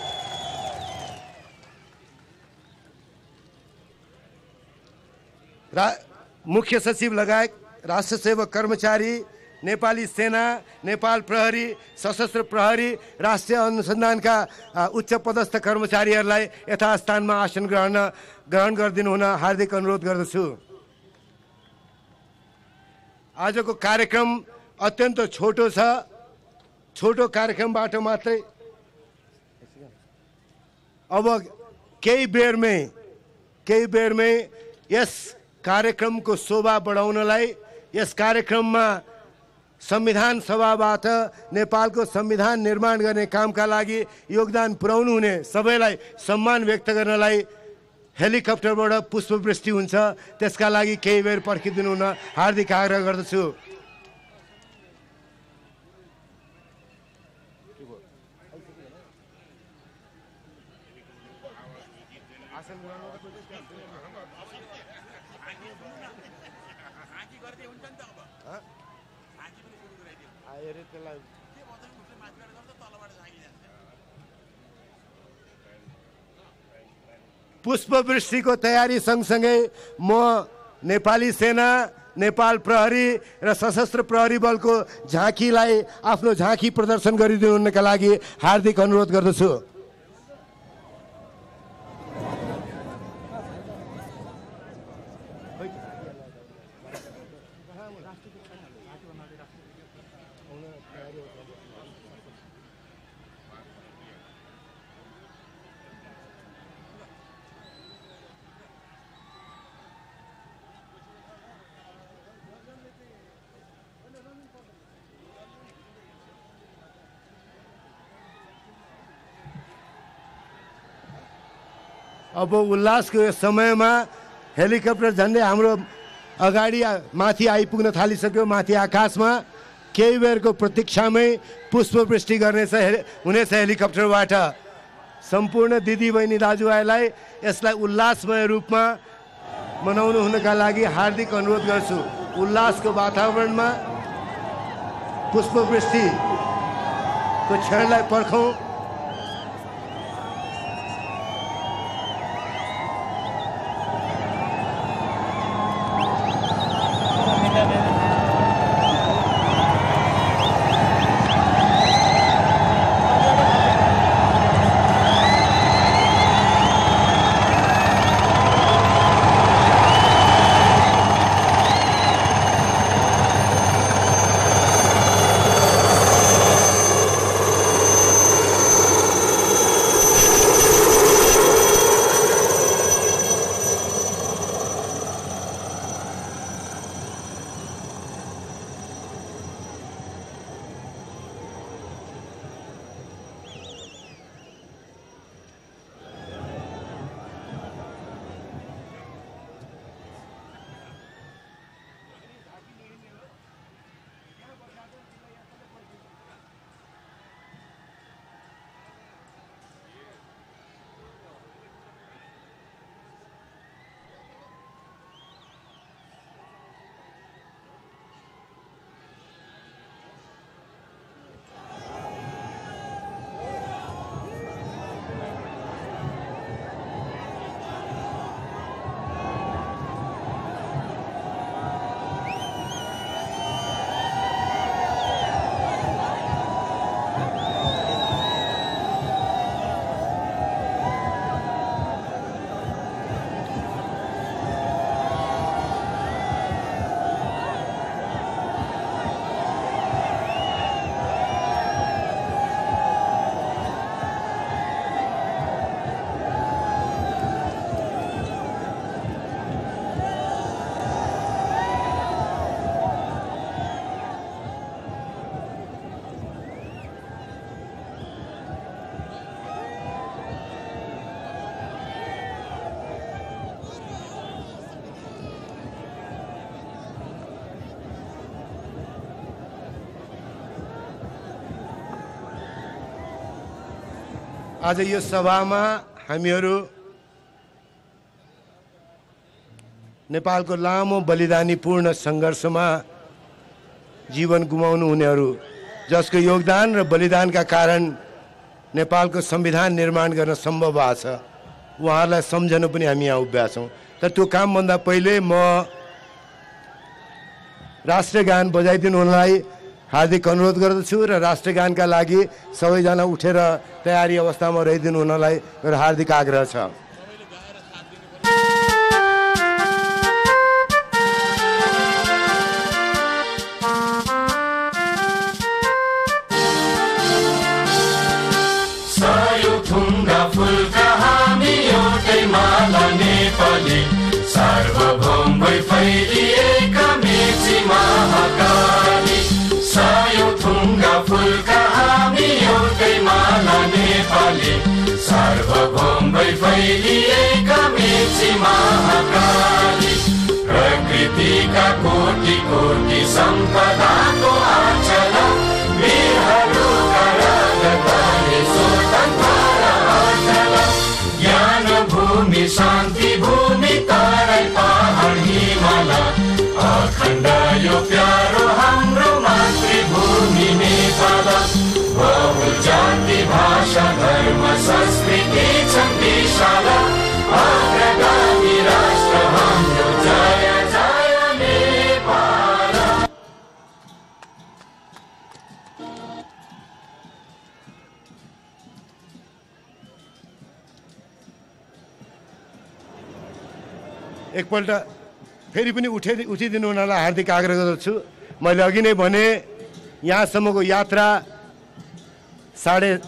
मुख्य सचिव लगायत राष्ट्र सेवक कर्मचारी, नेपाली सेना, नेपाल प्रहरी, सशस्त्र प्रहरी, राष्ट्रिय अनुसन्धानका उच्च पदस्थ कर्मचारीहरूलाई यथास्थानमा आसन ग्रहण गरिदिनु हुन हार्दिक अनुरोध गर्दछु। आजको कार्यक्रम अत्यन्त छोटो छ। छोटो कार्यक्रमबाट मात्रै अब केही बेरमै यस कार्यक्रमको शोभा बढाउनलाई, यस कार्यक्रममा संविधान सभाबाट नेपालको संविधान निर्माण गर्ने कामका लागि योगदान पुर्याउनु हुने सबैलाई सम्मान व्यक्त गर्नलाई हेलिकप्टरबाट पुष्पवृष्टि हुन्छ। त्यसका लागि केही बेर पर्खिदिनु हुन हार्दिक आग्रह गर्दछु। पुष्पवृष्टिको तयारी सँगसँगै म नेपाली सेना, नेपाल प्रहरी र सशस्त्र प्रहरी बलको झाँकीलाई आफ्नो झाँकी प्रदर्शन गरिदिनुका लागि हार्दिक अनुरोध गर्दछु। अब उल्लासको यो समयमा हेलिकप्टर झन्डै हाम्रो अगाडि माथि आइपुग्न थालिसक्यो। माथि आकाशमा केही बेरको प्रतीक्षामै पुष्पवृष्टि हुनेछ हेलिकप्टरबाट। सम्पूर्ण दिदीबहिनी दाजुभाइलाई यसलाई उल्लासमय रूपमा मनाउनु हुनका लागि हार्दिक अनुरोध गर्छु। उल्लासको वातावरणमा पुष्पवृष्टिको क्षणलाई पर्खौँ। आज यो सभामा हामीहरू नेपालको लामो बलिदानीपूर्ण सङ्घर्षमा जीवन गुमाउनु हुनेहरू जसको योगदान र बलिदानका कारण नेपालको संविधान निर्माण गर्न सम्भव भएको छ उहाँहरूलाई सम्झनु पनि हामी यहाँ उभिएका छौँ। तर त्यो कामभन्दा पहिले म राष्ट्रगान बजाइदिनु हुनलाई हार्दिक अनुरोध गर्दछु र राष्ट्रगानका लागि सबैजना उठेर तयारी अवस्थामा रहिदिनु हुनलाई मेरो हार्दिक आग्रह छ। सार्वभौम भई फैलिएका मेची महाकाली सयौं थुङ्गा फुलका हामी एउटै माला नेपाली सार्वभौम भई फैलिएका मेची महाकाली प्रकृतिका कोटि कोटि सम्पदाको आँचल वीरहरूका रगतले स्वतन्त्र अचल ज्ञान भूमि शान्ति भूमि तराई पहाड हिमाल अखण्ड यो प्यारो हाम्रो मातृभूमि नेपाल बहु जाति भाषा धर्म संस्कृति छन् विशाल अग्रगामी राष्ट्र हाम्रो जय जय नेपाल। एकपल्ट फेरि पनि उठिदिनु हुनलाई हार्दिक आग्रह गर्दछु। मैले अघि नै भने यहाँसम्मको यात्रा साढे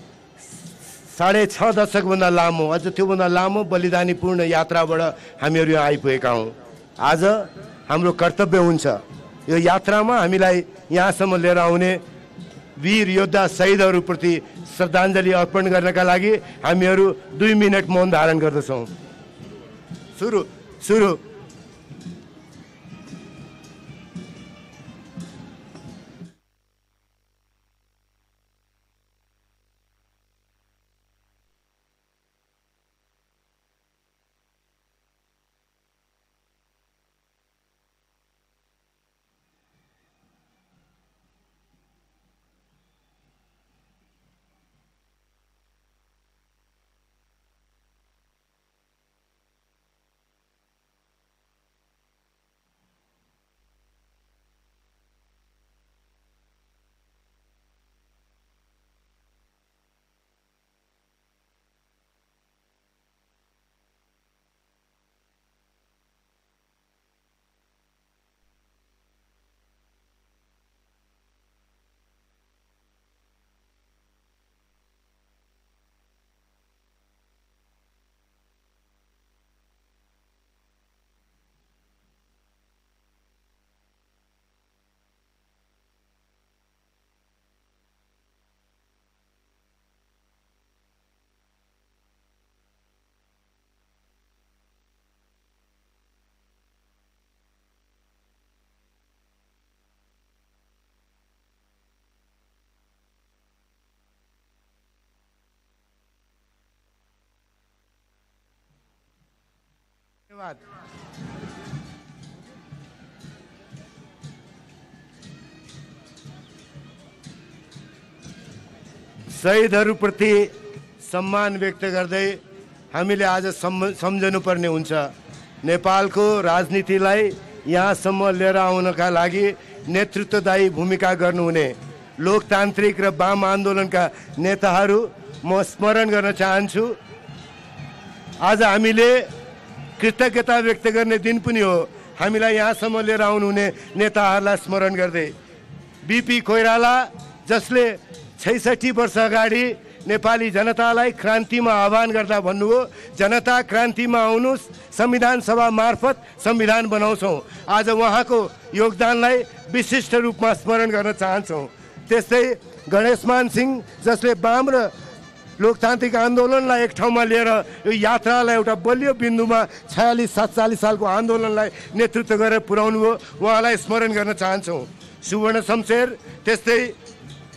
6.5 दशकभन्दा लामो अझ त्योभन्दा लामो बलिदानीपूर्ण यात्राबाट हामीहरू यहाँ आइपुगेका हौँ। आज हाम्रो कर्तव्य हुन्छ यो यात्रामा हामीलाई यहाँसम्म लिएर आउने वीर योद्धा शहीदहरूप्रति श्रद्धाञ्जली अर्पण गर्नका लागि हामीहरू 2 मिनट मौन धारण गर्दछौँ। सुरु धन्यवाद। शहीदहरूप्रति सम्मान व्यक्त गर्दै हामीले आज सम्झनुपर्ने हुन्छ नेपालको राजनीतिलाई यहाँसम्म लिएर आउनका लागि नेतृत्वदायी भूमिका गर्नुहुने लोकतान्त्रिक र वाम आन्दोलनका नेताहरू म स्मरण गर्न चाहन्छु। आज हामीले कृतज्ञता व्यक्त गर्ने दिन पनि हो हामीलाई यहाँसम्म लिएर आउनुहुने नेताहरूलाई स्मरण गर्दै। बीपी कोइराला जसले 66 वर्ष अगाडि नेपाली जनतालाई क्रान्तिमा आह्वान गर्दा भन्नुभयो जनता क्रान्तिमा आउनुहोस् संविधान सभा मार्फत संविधान बनाउँछौँ। आज उहाँको योगदानलाई विशिष्ट रूपमा स्मरण गर्न चाहन्छौँ। त्यस्तै गणेशमान सिंह जसले वाम र लोकतान्त्रिक आन्दोलनलाई एक ठाउँमा लिएर यो यात्रालाई एउटा बलियो बिन्दुमा 46-47 सालको आन्दोलनलाई नेतृत्व गरेर पुर्याउनु हो, उहाँलाई स्मरण गर्न चाहन्छौँ। सुवर्ण शमशेर त्यस्तै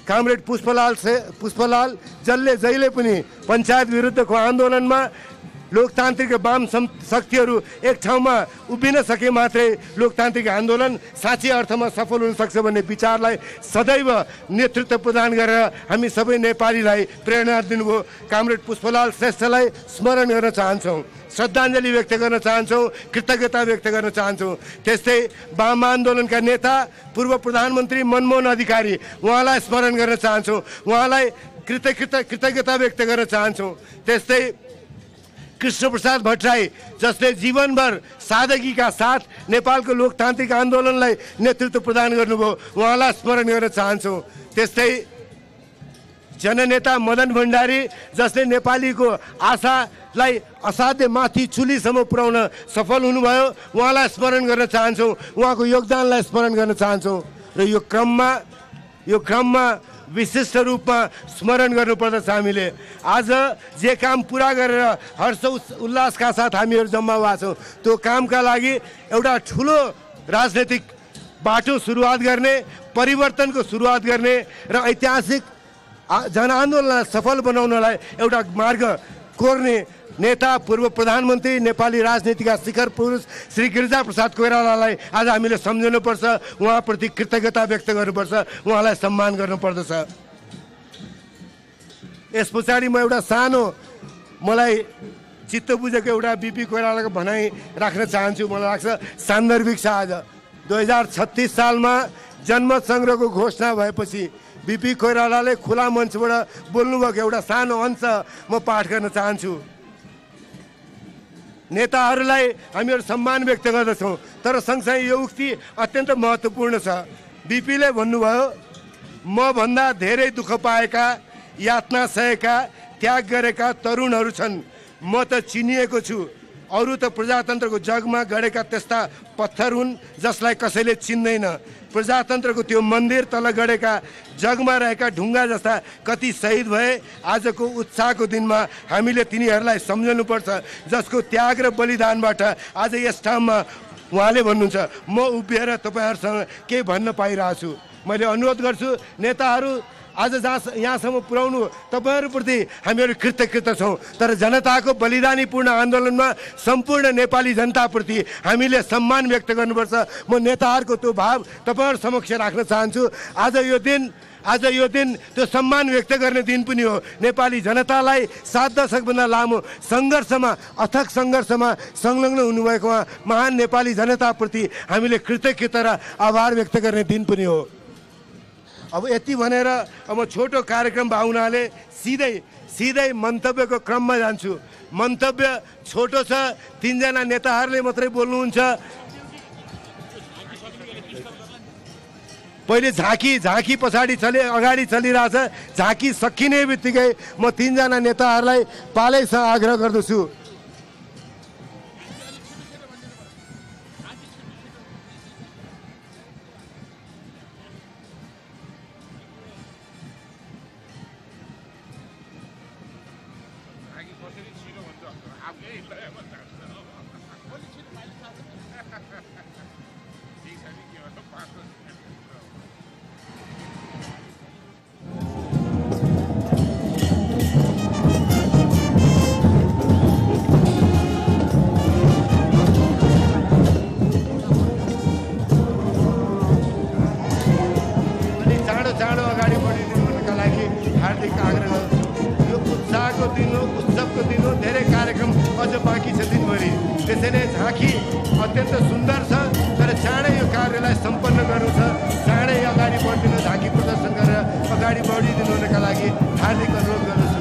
कामरेड पुष्पलाल जसले जहिले पनि पञ्चायत विरुद्धको आन्दोलनमा लोकतान्त्रिक वाम शक्तिहरू एक ठाउँमा उभिन सके मात्रै लोकतान्त्रिक आन्दोलन साँच्चै अर्थमा सफल हुन सक्छ भन्ने विचारलाई सदैव नेतृत्व प्रदान गरेर हामी सबै नेपालीलाई प्रेरणा दिनुभयो। कामरेड पुष्पलाल श्रेष्ठलाई स्मरण गर्न चाहन्छौँ, श्रद्धाञ्जली व्यक्त गर्न चाहन्छौँ, कृतज्ञता व्यक्त गर्न चाहन्छौँ। त्यस्तै वाम आन्दोलनका नेता पूर्व प्रधानमन्त्री मनमोहन अधिकारी उहाँलाई स्मरण गर्न चाहन्छौँ, उहाँलाई कृतज्ञता व्यक्त गर्न चाहन्छौँ। त्यस्तै कृष्णप्रसाद भट्टराई जसले जीवनभर सादगीका साथ नेपालको लोकतान्त्रिक आन्दोलनलाई नेतृत्व प्रदान गर्नुभयो, उहाँलाई स्मरण गर्न चाहन्छौँ। त्यस्तै जननेता मदन भण्डारी जसले नेपालीको आशालाई असाध्य माथि चुलीसम्म पुर्याउन सफल हुनुभयो, उहाँलाई स्मरण गर्न चाहन्छौँ, उहाँको योगदानलाई स्मरण गर्न चाहन्छौँ। र यो क्रममा विशिष्ट रूपमा स्मरण गर्नुपर्दछ। हामीले आज जे काम पुरा गरेर हर्ष उल्लासका साथ हामीहरू जम्मा भएका छौँ, त्यो कामका लागि एउटा ठुलो राजनैतिक बाटो सुरुवात गर्ने, परिवर्तनको सुरुवात गर्ने र ऐतिहासिक जनआन्दोलनलाई सफल बनाउनलाई एउटा मार्ग कोर्ने नेता पूर्व प्रधानमन्त्री नेपाली राजनीतिका शिखर पुरुष श्री गिरिजाप्रसाद कोइरालालाई आज हामीले सम्झनुपर्छ, उहाँप्रति कृतज्ञता व्यक्त गर्नुपर्छ, उहाँलाई सम्मान गर्नुपर्दछ। यस पछाडि म एउटा सानो मलाई चित्त बुझेको एउटा बिपी कोइरालाको भनाइ राख्न चाहन्छु। मलाई लाग्छ सान्दर्भिक छ। आज 2036 सालमा जनमत सङ्ग्रहको घोषणा भएपछि बिपी कोइरालाले खुला मञ्चबाट बोल्नुभएको एउटा सानो अंश म पाठ गर्न चाहन्छु। नेताहरूलाई हामीहरू सम्मान व्यक्त गर्दछौँ, तर सँगसँगै यो उक्ति अत्यन्त महत्त्वपूर्ण छ। बिपीले भन्नुभयो, म भन्दा धेरै दुःख पाएका, यातना सहेका, त्याग गरेका तरुणहरू छन्। म त चिनिएको छु, अरू त प्रजातन्त्रको जगमा गढेका त्यस्ता पत्थर हुन् जसलाई कसैले चिन्दैन। प्रजातन्त्रको त्यो मन्दिर तल गढेका जगमा रहेका ढुङ्गा जस्ता कति शहीद भए। आजको उत्साहको दिनमा हामीले तिनीहरूलाई सम्झनुपर्छ, जसको त्याग र बलिदानबाट आज यस ठाउँमा उहाँले भन्नुहुन्छ म उभिएर तपाईँहरूसँग केही भन्न पाइरहेको छु। मैले अनुरोध गर्छु नेताहरू आज यहाँसम्म पुर्याउनु तपाईँहरूप्रति हामीहरू कृतज्ञ छौँ, तर जनताको बलिदानीपूर्ण आन्दोलनमा सम्पूर्ण नेपाली जनताप्रति हामीले सम्मान व्यक्त गर्नुपर्छ। म नेताहरूको त्यो भाव तपाईँहरू समक्ष राख्न चाहन्छु। आज यो दिन त्यो सम्मान व्यक्त गर्ने दिन पनि हो। नेपाली जनतालाई 7 दशकभन्दा लामो अथक सङ्घर्षमा संलग्न हुनुभएको महान नेपाली जनताप्रति हामीले कृतज्ञता र आभार व्यक्त गर्ने दिन पनि हो। अब यति भनेर अब छोटो कार्यक्रम भए हुनाले सिधै मन्तव्यको क्रममा जान्छु। मन्तव्य छोटो छ, 3 जना नेताहरूले मात्रै बोल्नुहुन्छ। पहिले झाँकी पछाडि अगाडि चलिरहेछ। झाँकी सकिने बित्तिकै म 3 जना नेताहरूलाई पालैसँग आग्रह गर्दछु। चाँडो अगाडि बढिदिनुका लागि हार्दिक आग्रह। यो उत्साहको दिन हो, उत्सवको दिन हो, धेरै कार्यक्रम अझ बाँकी छ दिनभरि। त्यसैले झाँकी अत्यन्त सुन्दर छ, तर चाँडै यो कार्यलाई सम्पन्न गर्नु छ। चाँडै अगाडि बढिदिनु, झाँकी प्रदर्शन गरेर अगाडि बढिदिनुका लागि हार्दिक अनुरोध गर्दछु।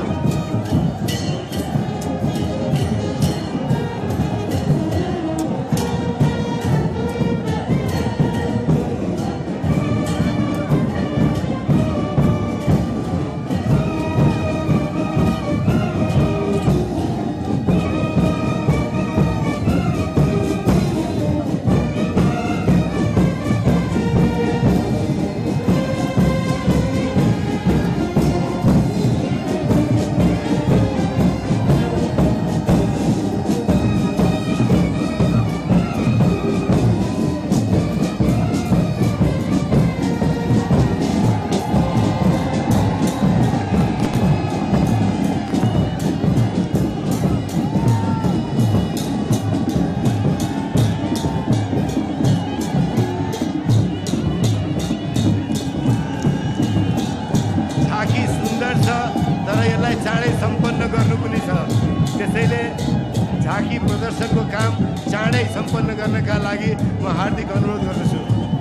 यसलाई चाँडै सम्पन्न गर्नु पनि छ। त्यसैले झाँकी प्रदर्शनको काम चाँडै सम्पन्न गर्नका लागि म हार्दिक अनुरोध गर्दछु।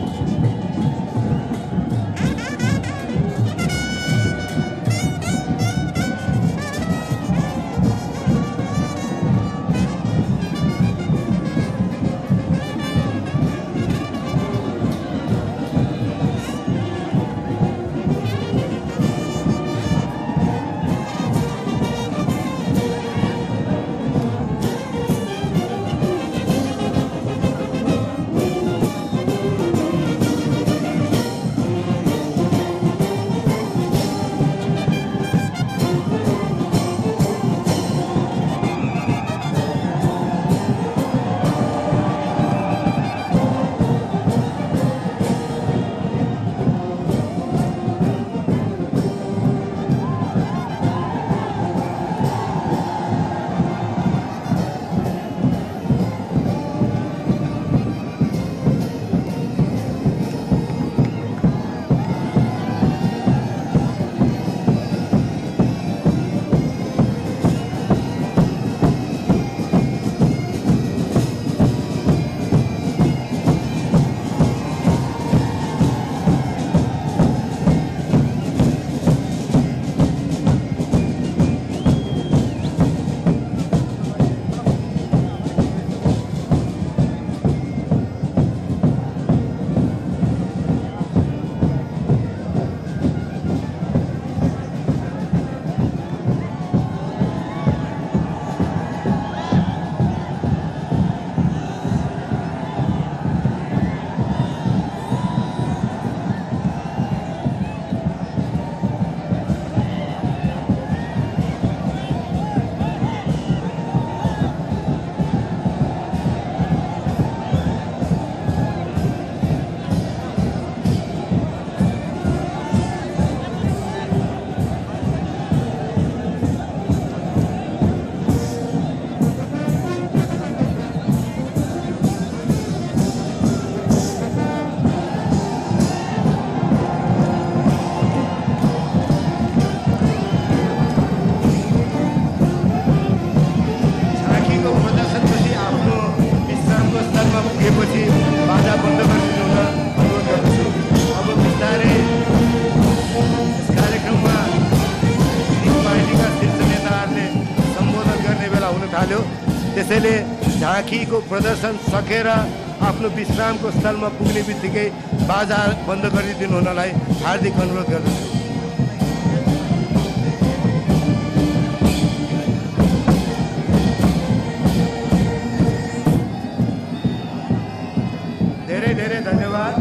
त्यसैले झाँकीको प्रदर्शन सकेर आफ्नो विश्रामको स्थलमा पुग्ने बित्तिकै बाजा बन्द गरिदिनु हुनलाई हार्दिक अनुरोध गर्दछु। धेरै धेरै धन्यवाद।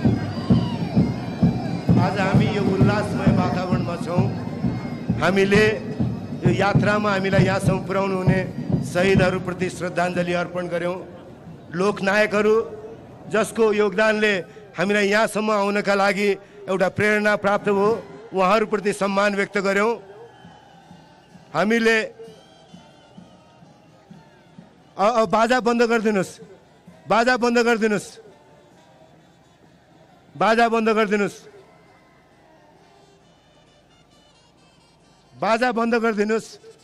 आज हामी यो उल्लासमय वातावरणमा छौँ। हामीले यो यात्रामा हामीलाई यहाँसम्म पुर्याउनु हुने शहीदहरूप्रति श्रद्धाञ्जली अर्पण गऱ्यौँ। लोकनायकहरू जसको योगदानले हामीलाई यहाँसम्म आउनका लागि एउटा प्रेरणा प्राप्त भयो, उहाँहरूप्रति सम्मान व्यक्त गऱ्यौँ। हामीले बाजा बन्द गरिदिनुहोस्, बाजा बन्द गरिदिनुहोस्, बाजा बन्द गरिदिनुहोस्, बाजा बन्द गरिदिनुहोस्।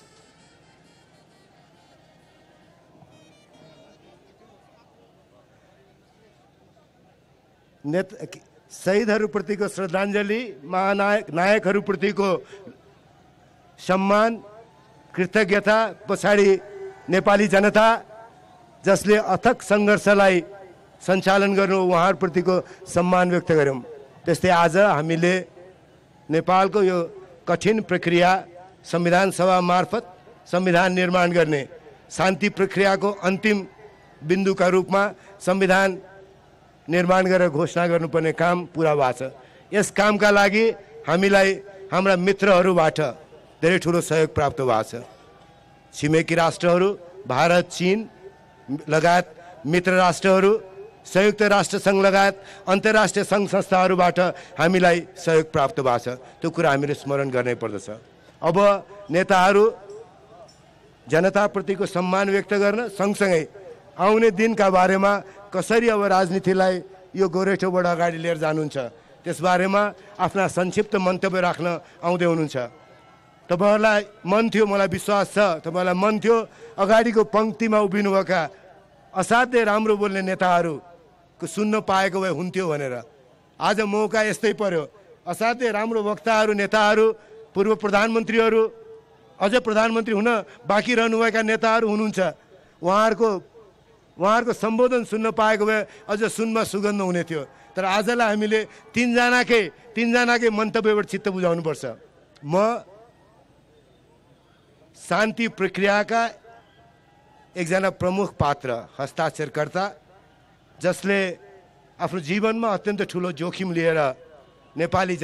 शहीदहरूप्रतिको श्रद्धाञ्जली, नायकहरूप्रतिको सम्मान, कृतज्ञता पछाडि नेपाली जनता जसले अथक सङ्घर्षलाई सञ्चालन गर्नु उहाँहरूप्रतिको सम्मान व्यक्त गऱ्यौँ। त्यस्तै आज हामीले नेपालको यो कठिन प्रक्रिया संविधान सभा मार्फत संविधान निर्माण गर्ने शान्ति प्रक्रियाको अन्तिम बिन्दुका रूपमा संविधान निर्माण गरेर घोषणा गर्नुपर्ने काम पुरा भएको छ। यस कामका लागि हामीलाई हाम्रा मित्रहरूबाट धेरै ठुलो सहयोग प्राप्त भएको छ। छिमेकी राष्ट्रहरू, भारत, चीन लगायत मित्र राष्ट्रहरू, संयुक्त राष्ट्र सङ्घ लगायत अन्तर्राष्ट्रिय सङ्घ संस्थाहरूबाट हामीलाई सहयोग प्राप्त भएको छ। त्यो कुरा हामीले स्मरण गर्नै पर्दछ। अब नेताहरू जनताप्रतिको सम्मान व्यक्त गर्न सँगसँगै आउने दिनका बारेमा कसरी अब राजनीतिलाई यो गोरेटोबाट अगाडि लिएर जानुहुन्छ त्यसबारेमा आफ्ना संक्षिप्त मन्तव्य राख्न आउँदै हुनुहुन्छ। तपाईँहरूलाई मन थियो, मलाई विश्वास छ तपाईँहरूलाई मन थियो अगाडिको पङ्क्तिमा उभिनुभएका असाध्यै राम्रो बोल्ने नेताहरूको सुन्न पाएको भए हुन्थ्यो भनेर। आज मौका यस्तै पर्यो। असाध्यै राम्रो वक्ताहरू, नेताहरू, पूर्व प्रधानमन्त्रीहरू, अझ प्रधानमन्त्री हुन बाँकी रहनुभएका नेताहरू हुनुहुन्छ। उहाँहरूको सम्बोधन सुन्न पाएको भए अझ सुनमा सुगन्ध हुने थियो। तर आजलाई हामीले तीनजनाकै मन्तव्यबाट चित्त बुझाउनुपर्छ। म शान्ति प्रक्रियाका एकजना प्रमुख पात्र, हस्ताक्षरकर्ता, जसले आफ्नो जीवनमा अत्यन्त ठुलो जोखिम लिएर नेपाली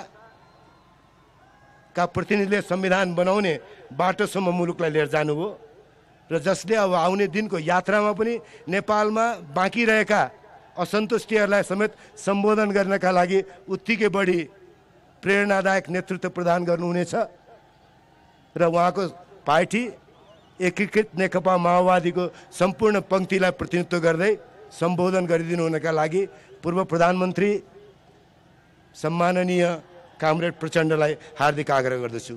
जनताका प्रतिनिधिले संविधान बनाउने बाटोसम्म मुलुकलाई लिएर जानुभयो र जसले अब आउने दिनको यात्रामा पनि नेपालमा बाँकी रहेका असन्तुष्टिहरूलाई समेत सम्बोधन गर्नका लागि उत्तिकै बढी प्रेरणादायक नेतृत्व प्रदान गर्नुहुनेछ र उहाँको पार्टी एकीकृत नेकपा माओवादीको सम्पूर्ण पङ्क्तिलाई प्रतिनिधित्व गर्दै सम्बोधन गरिदिनु हुनका लागि पूर्व प्रधानमन्त्री सम्माननीय कामरेड प्रचण्डलाई हार्दिक आग्रह गर्दछु।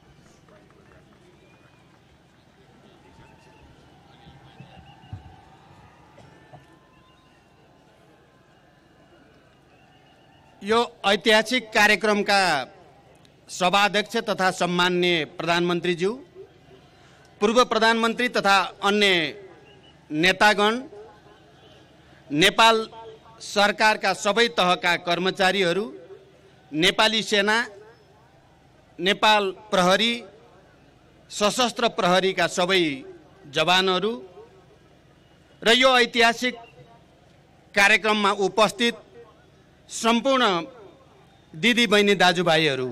यो ऐतिहासिक कार्यक्रमका सभाध्यक्ष तथा सम्माननीय प्रधानमन्त्रीज्यू, पूर्व प्रधानमन्त्री तथा अन्य नेतागण, नेपाल सरकारका सबै तहका कर्मचारीहरू, नेपाली सेना, नेपाल प्रहरी, सशस्त्र प्रहरीका सबै जवानहरू र यो ऐतिहासिक कार्यक्रममा उपस्थित सम्पूर्ण दिदी बहिनी दाजुभाइहरू,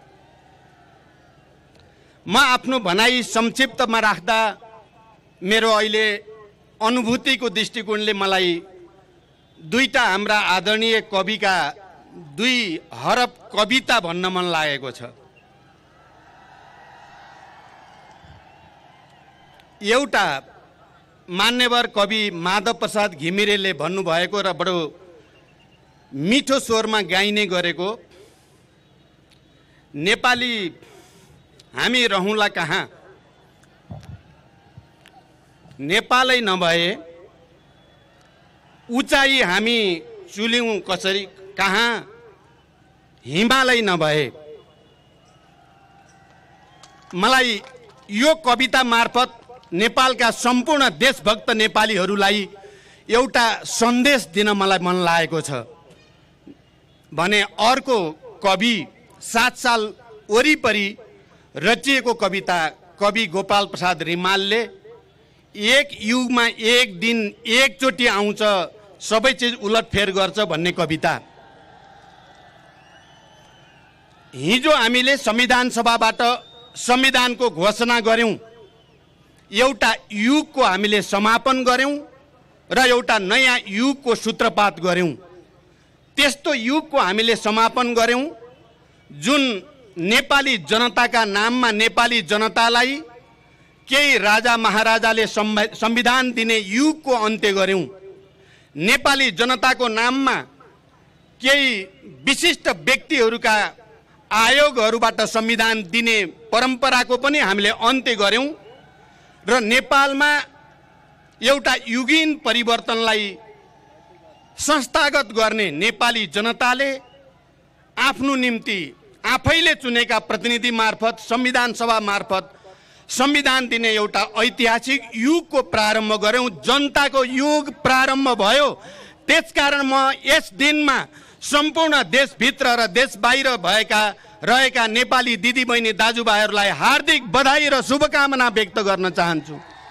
म आफ्नो भनाइ संक्षिप्तमा राख्दा मेरो अहिले अनुभूतिको दृष्टिकोणले मलाई दुईटा हाम्रा आदरणीय कविका दुई हरफ कविता भन्न मन लागेको छ। एउटा मान्यवर कवि माधव प्रसाद घिमिरेले भन्नुभएको र बडो मिठो स्वरमा गाइने गरेको, नेपाली हामी रहौँला कहाँ, नेपालै नभए उचाइ हामी चुल्यौँ कसरी कहाँ, हिमालय नभए। मलाई यो कविता मार्फत नेपालका सम्पूर्ण देशभक्त नेपालीहरूलाई एउटा सन्देश दिन मलाई मन लागेको छ भने अर्को कवि 7 साल वरिपरि रचिएको कविता कवि गोपाल प्रसाद रिमालले एक युगमा एक दिन एकचोटि आउँछ सबै चिज उलटफेर गर्छ भन्ने कविता। हिजो हामीले संविधान सभाबाट संविधानको घोषणा गर्यौं, एउटा युगको हामीले समापन गर्यौं र एउटा नयाँ युगको सूत्रपात गर्यौं। त्यस्तो युगको हामीले समापन गर्यौं जुन नेपाली जनताका नाममा नेपाली जनतालाई केही राजा महाराजाले संविधान दिने युगको अन्त्य गर्यौं। नेपाली जनताको नाममा केही विशिष्ट व्यक्तिहरूका आयोगहरूबाट संविधान दिने परम्पराको पनि हामीले अन्त्य गर्यौं र नेपालमा एउटा युगीन परिवर्तनलाई संस्थागत गर्ने नेपाली जनताले आफ्नो निम्ति आफैले चुनेका प्रतिनिधि मार्फत संविधान सभा मार्फत संविधान दिने एउटा ऐतिहासिक युगको प्रारम्भ गर्यौं। जनताको युग प्रारम्भ भयो। त्यसकारण म यस दिनमा सम्पूर्ण देशभित्र र देश बाहिर रहेका नेपाली दिदीबहिनी दाजुभाइहरूलाई हार्दिक बधाई र शुभकामना व्यक्त गर्न चाहन्छु।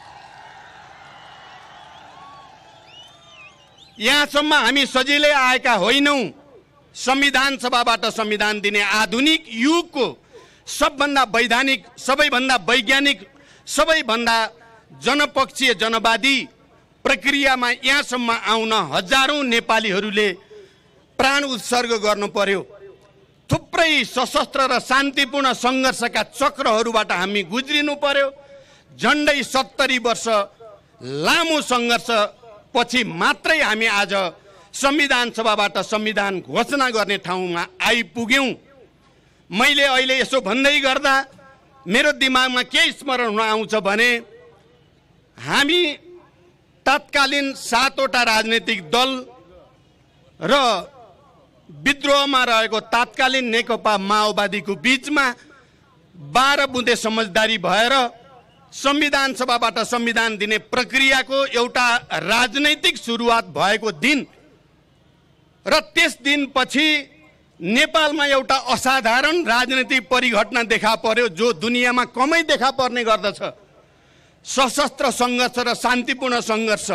यहाँसम्म हामी सजिलै आएका होइनौं। संविधान सभाबाट संविधान दिने आधुनिक युगको सबभन्दा वैधानिक, सबैभन्दा वैज्ञानिक, सबैभन्दा जनपक्षीय जनवादी प्रक्रियामा यहाँसम्म आउन हजारौं नेपालीहरूले प्राण उत्सर्ग गर्नु पर्यो। थुप्रै सशस्त्र र शान्तिपूर्ण संघर्षका चक्रहरूबाट हामी गुज्रिनु पर्यो। झन्डै 70 वर्ष लामो संघर्ष पछि मात्रै हामी आज संविधान सभाबाट संविधान घोषणा गर्ने ठाउँमा आइपुग्यौं। मैले अहिले यसो भन्दै गर्दा मेरो दिमागमा के स्मरण हुन आउँछ भने हामी तत्कालीन 7 वटा राजनीतिक दल र विद्रोहमा रहेको तत्कालीन नेकपा माओवादीको बीचमा 12 बुँदे समझदारी भएर संविधान सभाबाट संविधान दिने प्रक्रियाको एउटा राजनैतिक सुरुवात भएको दिन र त्यस दिनपछि नेपालमा एउटा असाधारण राजनीतिक परिघटना देखा पर्यो जो दुनियाँमा कमै देखा पर्ने गर्दछ। सशस्त्र सङ्घर्ष र शान्तिपूर्ण सङ्घर्ष,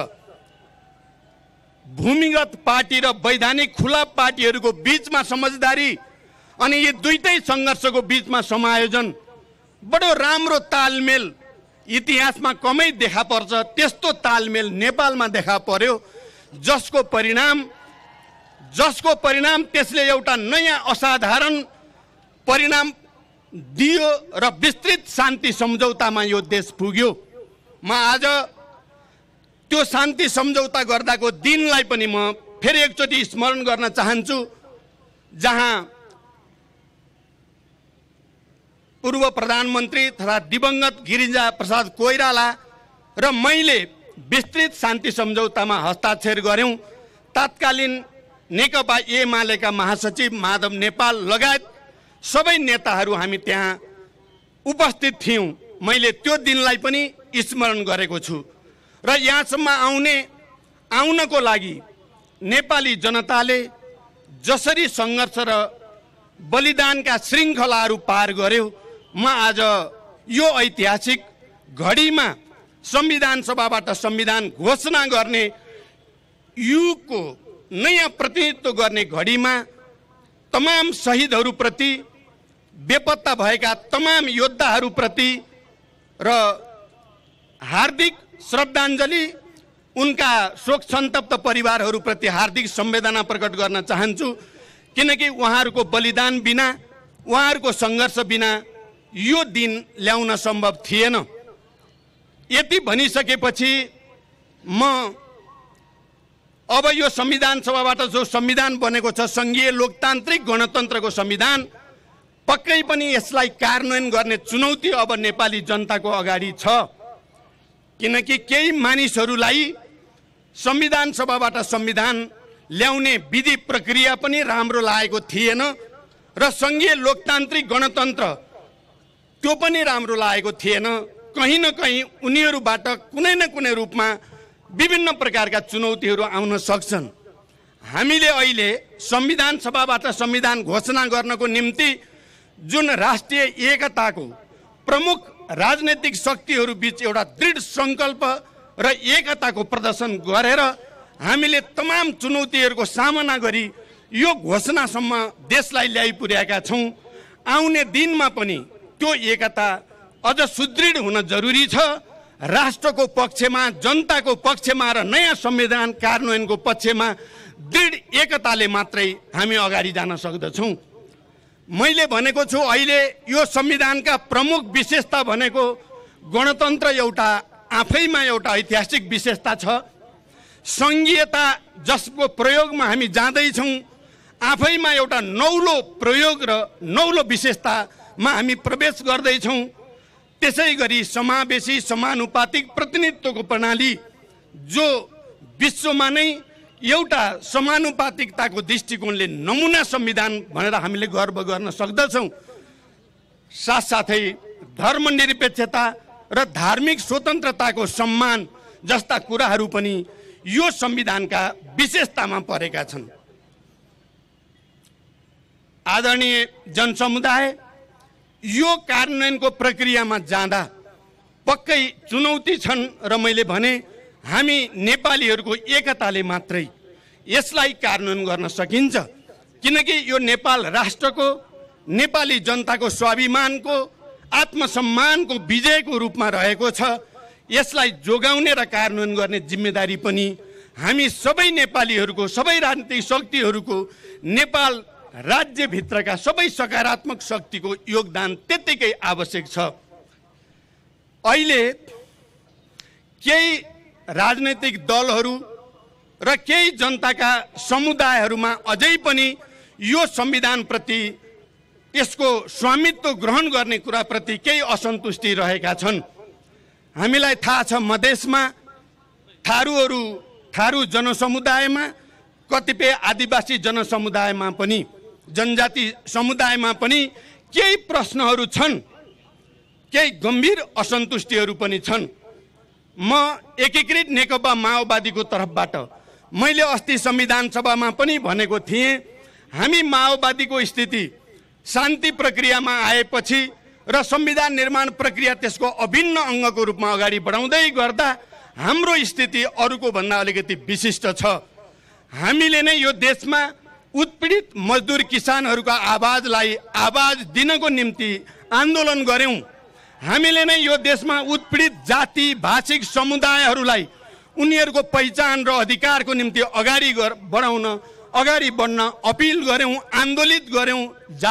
भूमिगत पार्टी र वैधानिक खुला पार्टीहरूको बीचमा समझदारी अनि यी दुईटै सङ्घर्षको बीचमा समायोजन, बडो राम्रो तालमेल इतिहासमा कमै देखा पर्छ। त्यस्तो तालमेल नेपालमा देखा पर्यो जसको परिणाम त्यसले एउटा नयाँ असाधारण परिणाम दियो र विस्तृत शान्ति सम्झौतामा यो देश पुग्यो। म आज त्यो शान्ति सम्झौता गर्दाको दिनलाई पनि म फेरि एकचोटि स्मरण गर्न चाहन्छु, जहाँ पूर्व प्रधानमन्त्री तथा दिवंगत गिरिजा प्रसाद कोइराला र मैले विस्तृत शान्ति सम्झौतामा हस्ताक्षर गर्यौं। तत्कालीन नेकपा एमालेका महासचिव माधव नेपाल लगायत सबै नेताहरू हामी त्यहाँ उपस्थित थियौं। मैले त्यो दिनलाई पनि स्मरण गरेको छु र यहाँसम्म आउनको लागि नेपाली जनताले जसरी सङ्घर्ष र बलिदानका श्रृङ्खलाहरू पार गर्यो, म आज यो ऐतिहासिक घडीमा संविधान सभाबाट संविधान घोषणा गर्ने युगको नयाँ प्रतिनिधित्व गर्ने घडीमा तमाम शहीदहरूप्रति, बेपत्ता भएका तमाम योद्धाहरूप्रति र हार्दिक श्रद्धाञ्जली, उनका शोक सन्तप्त परिवारहरूप्रति हार्दिक संवेदना प्रकट गर्न चाहन्छु। किनकि उहाँहरूको बलिदान बिना, उहाँहरूको सङ्घर्ष बिना यो दिन ल्याउन सम्भव थिएन। यति भनिसकेपछि म अब यो संविधान सभाबाट जो संविधान बनेको छ, सङ्घीय लोकतान्त्रिक गणतन्त्रको संविधान, पक्कै पनि यसलाई कार्यान्वयन गर्ने चुनौती अब नेपाली जनताको अगाडि छ। किनकि केही मानिसहरूलाई संविधान सभाबाट संविधान ल्याउने विधि प्रक्रिया पनि राम्रो लागेको थिएन र सङ्घीय लोकतान्त्रिक गणतन्त्र त्यो पनि राम्रो लागेको थिएन। कहीँ न कहीँ उनीहरूबाट कुनै न कुनै रूपमा विभिन्न प्रकारका चुनौतीहरू आउन सक्छन्। हामीले अहिले संविधान सभाबाट संविधान घोषणा गर्नको निम्ति जुन राष्ट्रिय एकताको प्रमुख राजनैतिक शक्तिहरू बीच एउटा दृढ सङ्कल्प र एकताको प्रदर्शन गरेर हामीले तमाम चुनौतीहरूको सामना गरी यो घोषणासम्म देशलाई ल्याइ पुर्याएका छौँ। आउने दिनमा पनि त्यो एकता अझ सुदृढ हुन जरुरी छ। राष्ट्रको पक्षमा, जनताको पक्षमा र नयाँ संविधान कार्यान्वयनको पक्षमा दृढ एकताले मात्रै हामी अगाडि जान सक्दछौँ। मैले भनेको छु, अहिले यो संविधानका प्रमुख विशेषता भनेको गणतन्त्र एउटा आफैमा एउटा ऐतिहासिक विशेषता छ। सङ्घीयता जसको प्रयोगमा हामी जाँदैछौँ आफैमा एउटा नौलो प्रयोग र नौलो विशेषतामा हामी प्रवेश गर्दैछौँ। त्यसै गरी समावेशी समानुपातिक प्रतिनिधित्वको प्रणाली जो विश्वमा नै एउटा समानुपातिकताको दृष्टिकोणले नमुना संविधान भनेर हामीले गर्व गर्न सक्दछौँ। साथसाथै धर्मनिरपेक्षता र धार्मिक स्वतन्त्रताको सम्मान जस्ता कुराहरू पनि यो संविधानका विशेषतामा परेका छन्। आदरणीय जनसमुदाय, यो कार्यान्वयनको प्रक्रियामा जाँदा पक्कै चुनौती छन् र मैले भने हामी नेपालीहरूको एकताले मात्रै यसलाई कार्यान्वयन गर्न सकिन्छ। किनकि यो नेपाल राष्ट्रको, नेपाली जनताको स्वाभिमानको, आत्मसम्मानको विजयको रूपमा रहेको छ। यसलाई जोगाउने र कार्यान्वयन गर्ने जिम्मेदारी पनि हामी सबै नेपालीहरूको, सबै राजनीतिक शक्तिहरूको, नेपाल राज्यभित्रका सबै सकारात्मक शक्तिको योगदान त्यत्तिकै आवश्यक छ। अहिले केही राजनैतिक दलहरू र केही जनताका समुदायहरूमा अझै पनि यो संविधानप्रति यसको स्वामित्व ग्रहण गर्ने कुराप्रति केही असन्तुष्टि रहेका छन्। हामीलाई थाहा छ मधेसमा थारू जनसमुदायमा, कतिपय आदिवासी जनसमुदायमा पनि, जनजाति समुदायमा पनि केही प्रश्नहरू छन्, केही गम्भीर असन्तुष्टिहरू पनि छन्। म एकीकृत नेकपा माओवादीको तर्फबाट मैले अस्ति संविधान सभामा पनि भनेको थिएँ, हामी माओवादीको स्थिति शान्ति प्रक्रियामा आएपछि र संविधान निर्माण प्रक्रिया त्यसको अभिन्न अङ्गको रूपमा अगाडि बढाउँदै गर्दा हाम्रो स्थिति अरूको भन्दा अलिकति विशिष्ट छ। हामीले नै यो देशमा उत्पीडित मजदुर किसानहरूका आवाजलाई आवाज दिनको निम्ति आन्दोलन गर्यौं। हामीले नै यो देशमा उत्पीडित जाति भाषिक समुदायहरूलाई उनीहरूको पहिचान र अधिकारको निम्ति अगाडि बढ्न अपिल गर्यौं, आन्दोलित गर्यौं,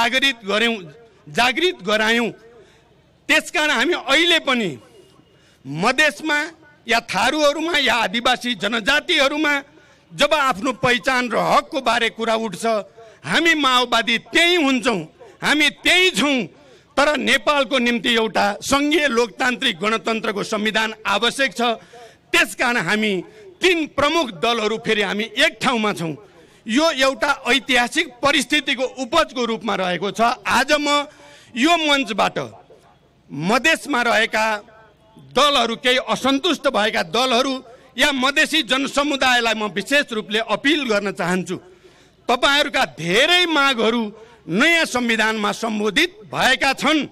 जागृत गरायौं। त्यसकारण हामी अहिले पनि मधेसमा या थारूहरूमा या आदिवासी जनजातिहरूमा जब आफ्नो पहिचान र हकको बारे कुरा उठ्छ, हामी माओवादी त्यही हुन्छौं, हामी त्यही छौं। तर नेपालको निम्ति एउटा संघीय लोकतान्त्रिक गणतन्त्रको संविधान आवश्यक छ। त्यसकारण हामी 3 प्रमुख दलहरू फेरि हामी एक ठाउँमा छौं। यो एउटा ऐतिहासिक परिस्थितिको उपजको रूपमा रहेको छ। आज म यो मञ्चबाट मधेसमा रहेका दलहरू, केही असन्तुष्ट भएका दलहरू या मधेसी जनसमुदायलाई म विशेष रूपले अपिल गर्न चाहन्छु। तपाईहरुका धेरै मागहरू नयाँ संविधानमा सम्बोधित भएका छन्।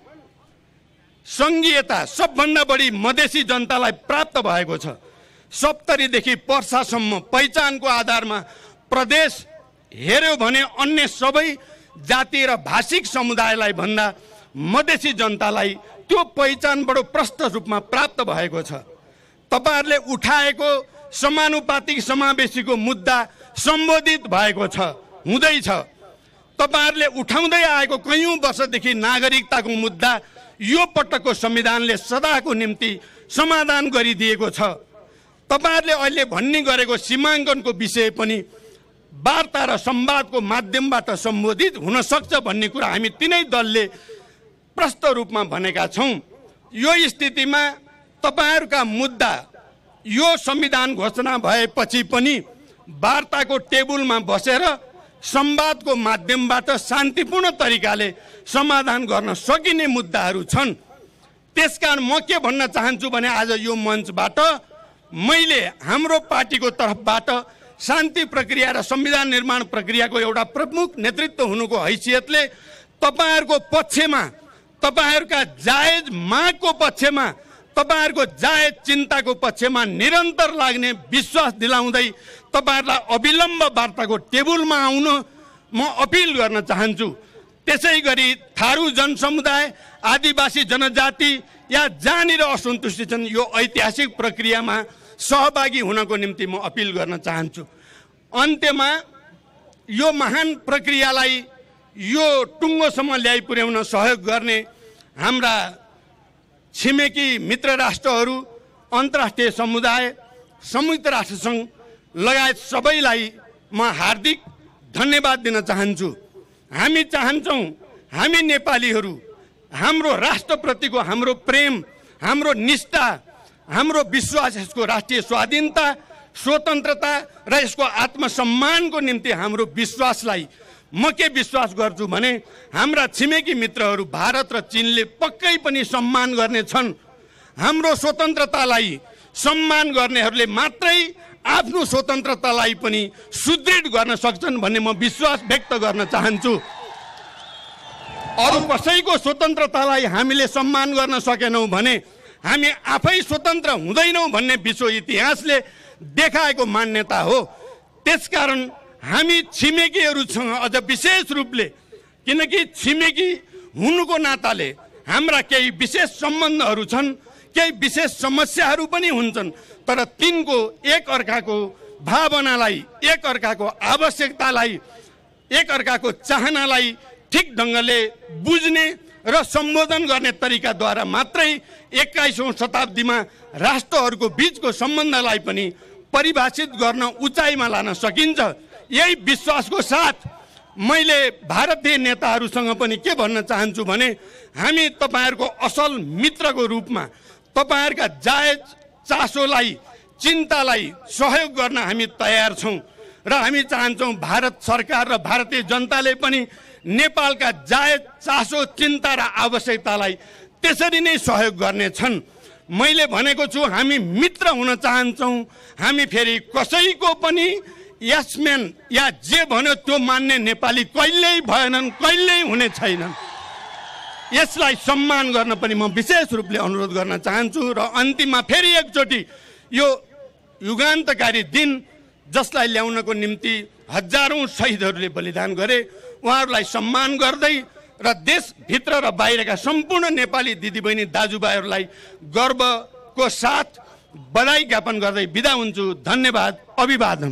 संघीयता सबभन्दा बढी मधेसी जनतालाई प्राप्त भएको छ। 70देखि पर्सासम्म पहिचानको आधारमा प्रदेश हेर्यो भने अन्य सबै जाति र भाषिक समुदायलाई भन्दा मधेसी जनतालाई त्यो पहिचान बडो प्रष्ट रूपमा प्राप्त भएको छ। तपाईहरुले उठाएको समानुपातिक समावेशीको मुद्दा सम्बोधित भएको छ, हुँदैछ। तपाईहरुले उठाउँदै आएको कयौं वर्षदेखि नागरिकताको मुद्दा यो पटकको संविधानले सदाको निम्ति समाधान गरिदिएको छ। तपाईहरुले अहिले भन्ने गरेको सीमाङ्कनको विषय पनि वार्ता र संवादको माध्यमबाट सम्बोधित हुन सक्छ भन्ने कुरा हामी तीनै दलले प्रष्ट रूपमा भनेका छौं। यो स्थितिमा तपाईहरुका मुद्दा यो संविधान घोषणा भएपछि पनि वार्ताको टेबलमा बसेर संवादको माध्यमबाट शान्तिपूर्ण तरिकाले समाधान गर्न सकिने मुद्दाहरू छन्। त्यसकारण म के भन्न चाहन्छु भने आज यो मञ्चबाट मैले हाम्रो पार्टीको तर्फबाट शान्ति प्रक्रिया र संविधान निर्माण प्रक्रियाको एउटा प्रमुख नेतृत्व हुनुको हैसियतले तपाईहरुको पक्षमा, तपाईहरुका जायज मागको पक्षमा, तपाईहरुको जायज चिन्ताको पक्षमा निरन्तर लाग्ने विश्वास दिलाउँदै तपाईहरुलाई अविलम्ब वार्ताको टेबलमा आउन म अपिल गर्न चाहन्छु। त्यसैगरी थारू जनसमुदाय, आदिवासी जनजाति या जहाँनिर असन्तुष्टि छन् यो ऐतिहासिक प्रक्रियामा सहभागी हुनको निम्ति म अपिल गर्न चाहन्छु। अन्त्यमा यो महान प्रक्रियालाई यो टुङ्गोसम्म ल्याइ पुर्याउन सहयोग गर्ने हाम्रा छिमेकी मित्र राष्ट्रहरू, अन्तर्राष्ट्रिय समुदाय, संयुक्त राष्ट्रसङ्घ लगायत सबैलाई म हार्दिक धन्यवाद दिन चाहन्छु। हामी चाहन्छौँ हामी नेपालीहरू हाम्रो राष्ट्रप्रतिको हाम्रो प्रेम, हाम्रो निष्ठा, हाम्रो विश्वास, यसको राष्ट्रिय स्वाधीनता, स्वतन्त्रता र यसको आत्मसम्मानको निम्ति हाम्रो विश्वासलाई म के विश्वास गर्छु भने हाम्रा छिमेकी मित्रहरू भारत र चीनले पक्कै पनि सम्मान गर्नेछन्। हाम्रो स्वतन्त्रतालाई सम्मान गर्नेहरूले मात्रै आफ्नो स्वतन्त्रतालाई पनि सुदृढ गर्न सक्छन् भन्ने म विश्वास व्यक्त गर्न चाहन्छु। अरू कसैको स्वतन्त्रतालाई हामीले सम्मान गर्न सकेनौं भने हामी आफै स्वतन्त्र हुँदैनौं भन्ने विश्व इतिहासले देखाएको मान्यता हो। त्यसकारण हामी छिमेकीहरूसँग अझ विशेष रूपले, किनकि छिमेकी हुनुको नाताले हाम्रा केही विशेष सम्बन्धहरू छन्, केही विशेष समस्याहरू पनि हुन्छन्, तर तिनको एक अर्काको भावनालाई, एक अर्काको आवश्यकतालाई, एक अर्काको चाहनालाई ठिक ढङ्गले बुझ्ने र सम्बोधन गर्ने तरिकाद्वारा मात्रै 21औं शताब्दीमा राष्ट्रहरूको बीचको सम्बन्धलाई पनि परिभाषित गर्न उचाइमा लान सकिन्छ। यही विश्वासको साथ मैले भारतीय नेताहरूसँग पनि के भन्न चाहन्छु भने हामी तपाईहरुको असल मित्रको रूपमा तपाईहरुका जायज चासोलाई चिन्तालाई सहयोग गर्न हामी तयार छौं र हामी चाहन्छौं भारत सरकार र भारतीय जनताले पनि नेपालका जायज चासो चिन्ता र आवश्यकतालाई त्यसरी नै सहयोग गर्नेछन्। मैले भनेको छु हामी मित्र हुन चाहन्छौं, हामी फेरि कसैको पनि यसम्यान या जे भन्यो त्यो मान्ने नेपाली कहिल्यै भएनन्, कहिल्यै हुने छैनन्। यसलाई सम्मान गर्न पनि म विशेष रूपले अनुरोध गर्न चाहन्छु र अन्तिममा फेरि एकचोटि यो युगान्तकारी दिन जसलाई ल्याउनको निम्ति हजारौं शहीदहरूले बलिदान गरे उहाँहरूलाई सम्मान गर्दै र देशभित्र र बाहिरका सम्पूर्ण नेपाली दिदीबहिनी दाजुभाइहरूलाई गर्वको साथ बधाई ज्ञापन गर्दै बिदा हुन्छु। धन्यवाद, अभिवादन।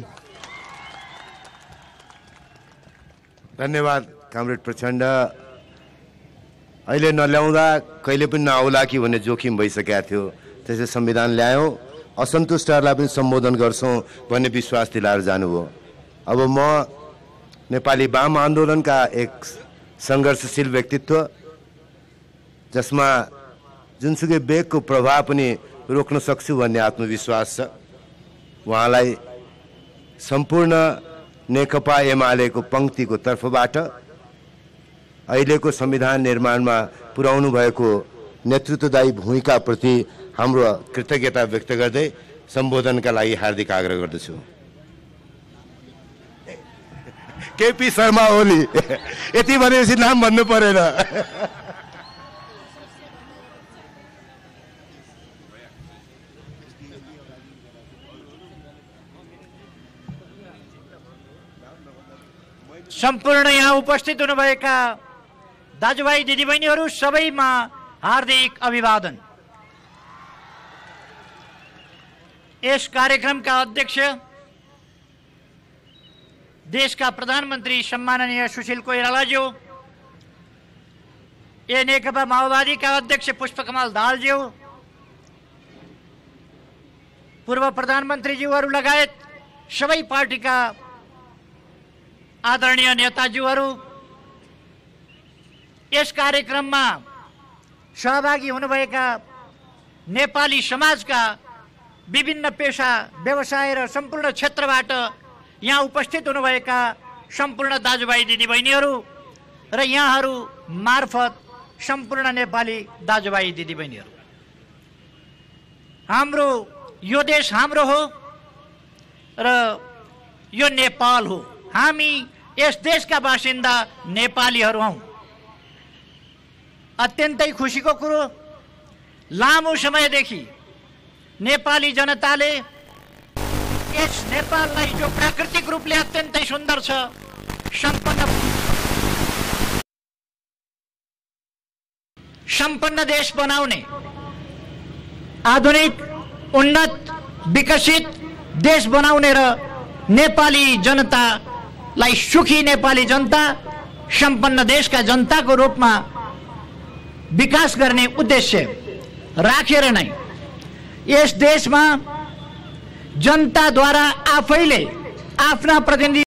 धन्यवाद कामरेड प्रचण्ड। अहिले नल्याउँदा कहिले पनि नआउला कि भन्ने जोखिम भइसकेको थियो, त्यसै संविधान ल्यायौँ, असन्तुष्टहरूलाई पनि सम्बोधन गर्छौँ भन्ने विश्वास दिलाएर जानुभयो। अब म नेपाली वाम आन्दोलनका एक सङ्घर्षशील व्यक्तित्व जसमा जुनसुकै वेगको प्रभाव पनि रोक्न सक्छु भन्ने आत्मविश्वास छ, उहाँलाई सम्पूर्ण नेकपा एमालेको पङ्क्तिको तर्फबाट अहिलेको संविधान निर्माणमा पुर्याउनु भएको नेतृत्वदायी भूमिकाप्रति हाम्रो कृतज्ञता व्यक्त गर्दै सम्बोधनका लागि हार्दिक आग्रह गर्दछु। केपी शर्मा ओली, यति भनेपछि नाम भन्नु परेन। सम्पूर्ण यहाँ उपस्थित हुनुभएका दाजुभाइ दिदीबहिनीहरू सबैमा हार्दिक अभिवादन। यस कार्यक्रमका अध्यक्ष देशका प्रधानमन्त्री सम्माननीय सुशील कोइरालाज्यू, ए नेकपा माओवादीका अध्यक्ष पुष्पकमल दाहालज्यू, पूर्व प्रधानमन्त्रीज्यूहरू लगायत सबै पार्टीका आदरणीय नेताज्यूहरू, यस कार्यक्रममा सहभागी हुनुभएका नेपाली समाजका विभिन्न पेशा व्यवसाय र सम्पूर्ण क्षेत्रबाट यहाँ उपस्थित हुनुभएका सम्पूर्ण दाजुभाइ दिदीबहिनीहरू र यहाँहरू मार्फत सम्पूर्ण नेपाली दाजुभाइ दिदीबहिनीहरू, हाम्रो यो देश हाम्रो हो र यो नेपाल हो। हामी यस देशका बासिन्दा नेपालीहरू हौं। अत्यन्तै खुसीको कुरो, लामो समयदेखि नेपाली जनताले यस नेपाललाई जो प्राकृतिक रूपले अत्यन्तै सुन्दर छ, सम्पन्न देश बनाउने, आधुनिक उन्नत विकसित देश बनाउने र नेपाली जनतालाई सुखी नेपाली जनता सम्पन्न देशका जनताको रूपमा विकास गर्ने उद्देश्य राखेर नै यस देशमा जनताद्वारा आफैले आफ्ना प्रतिनिधि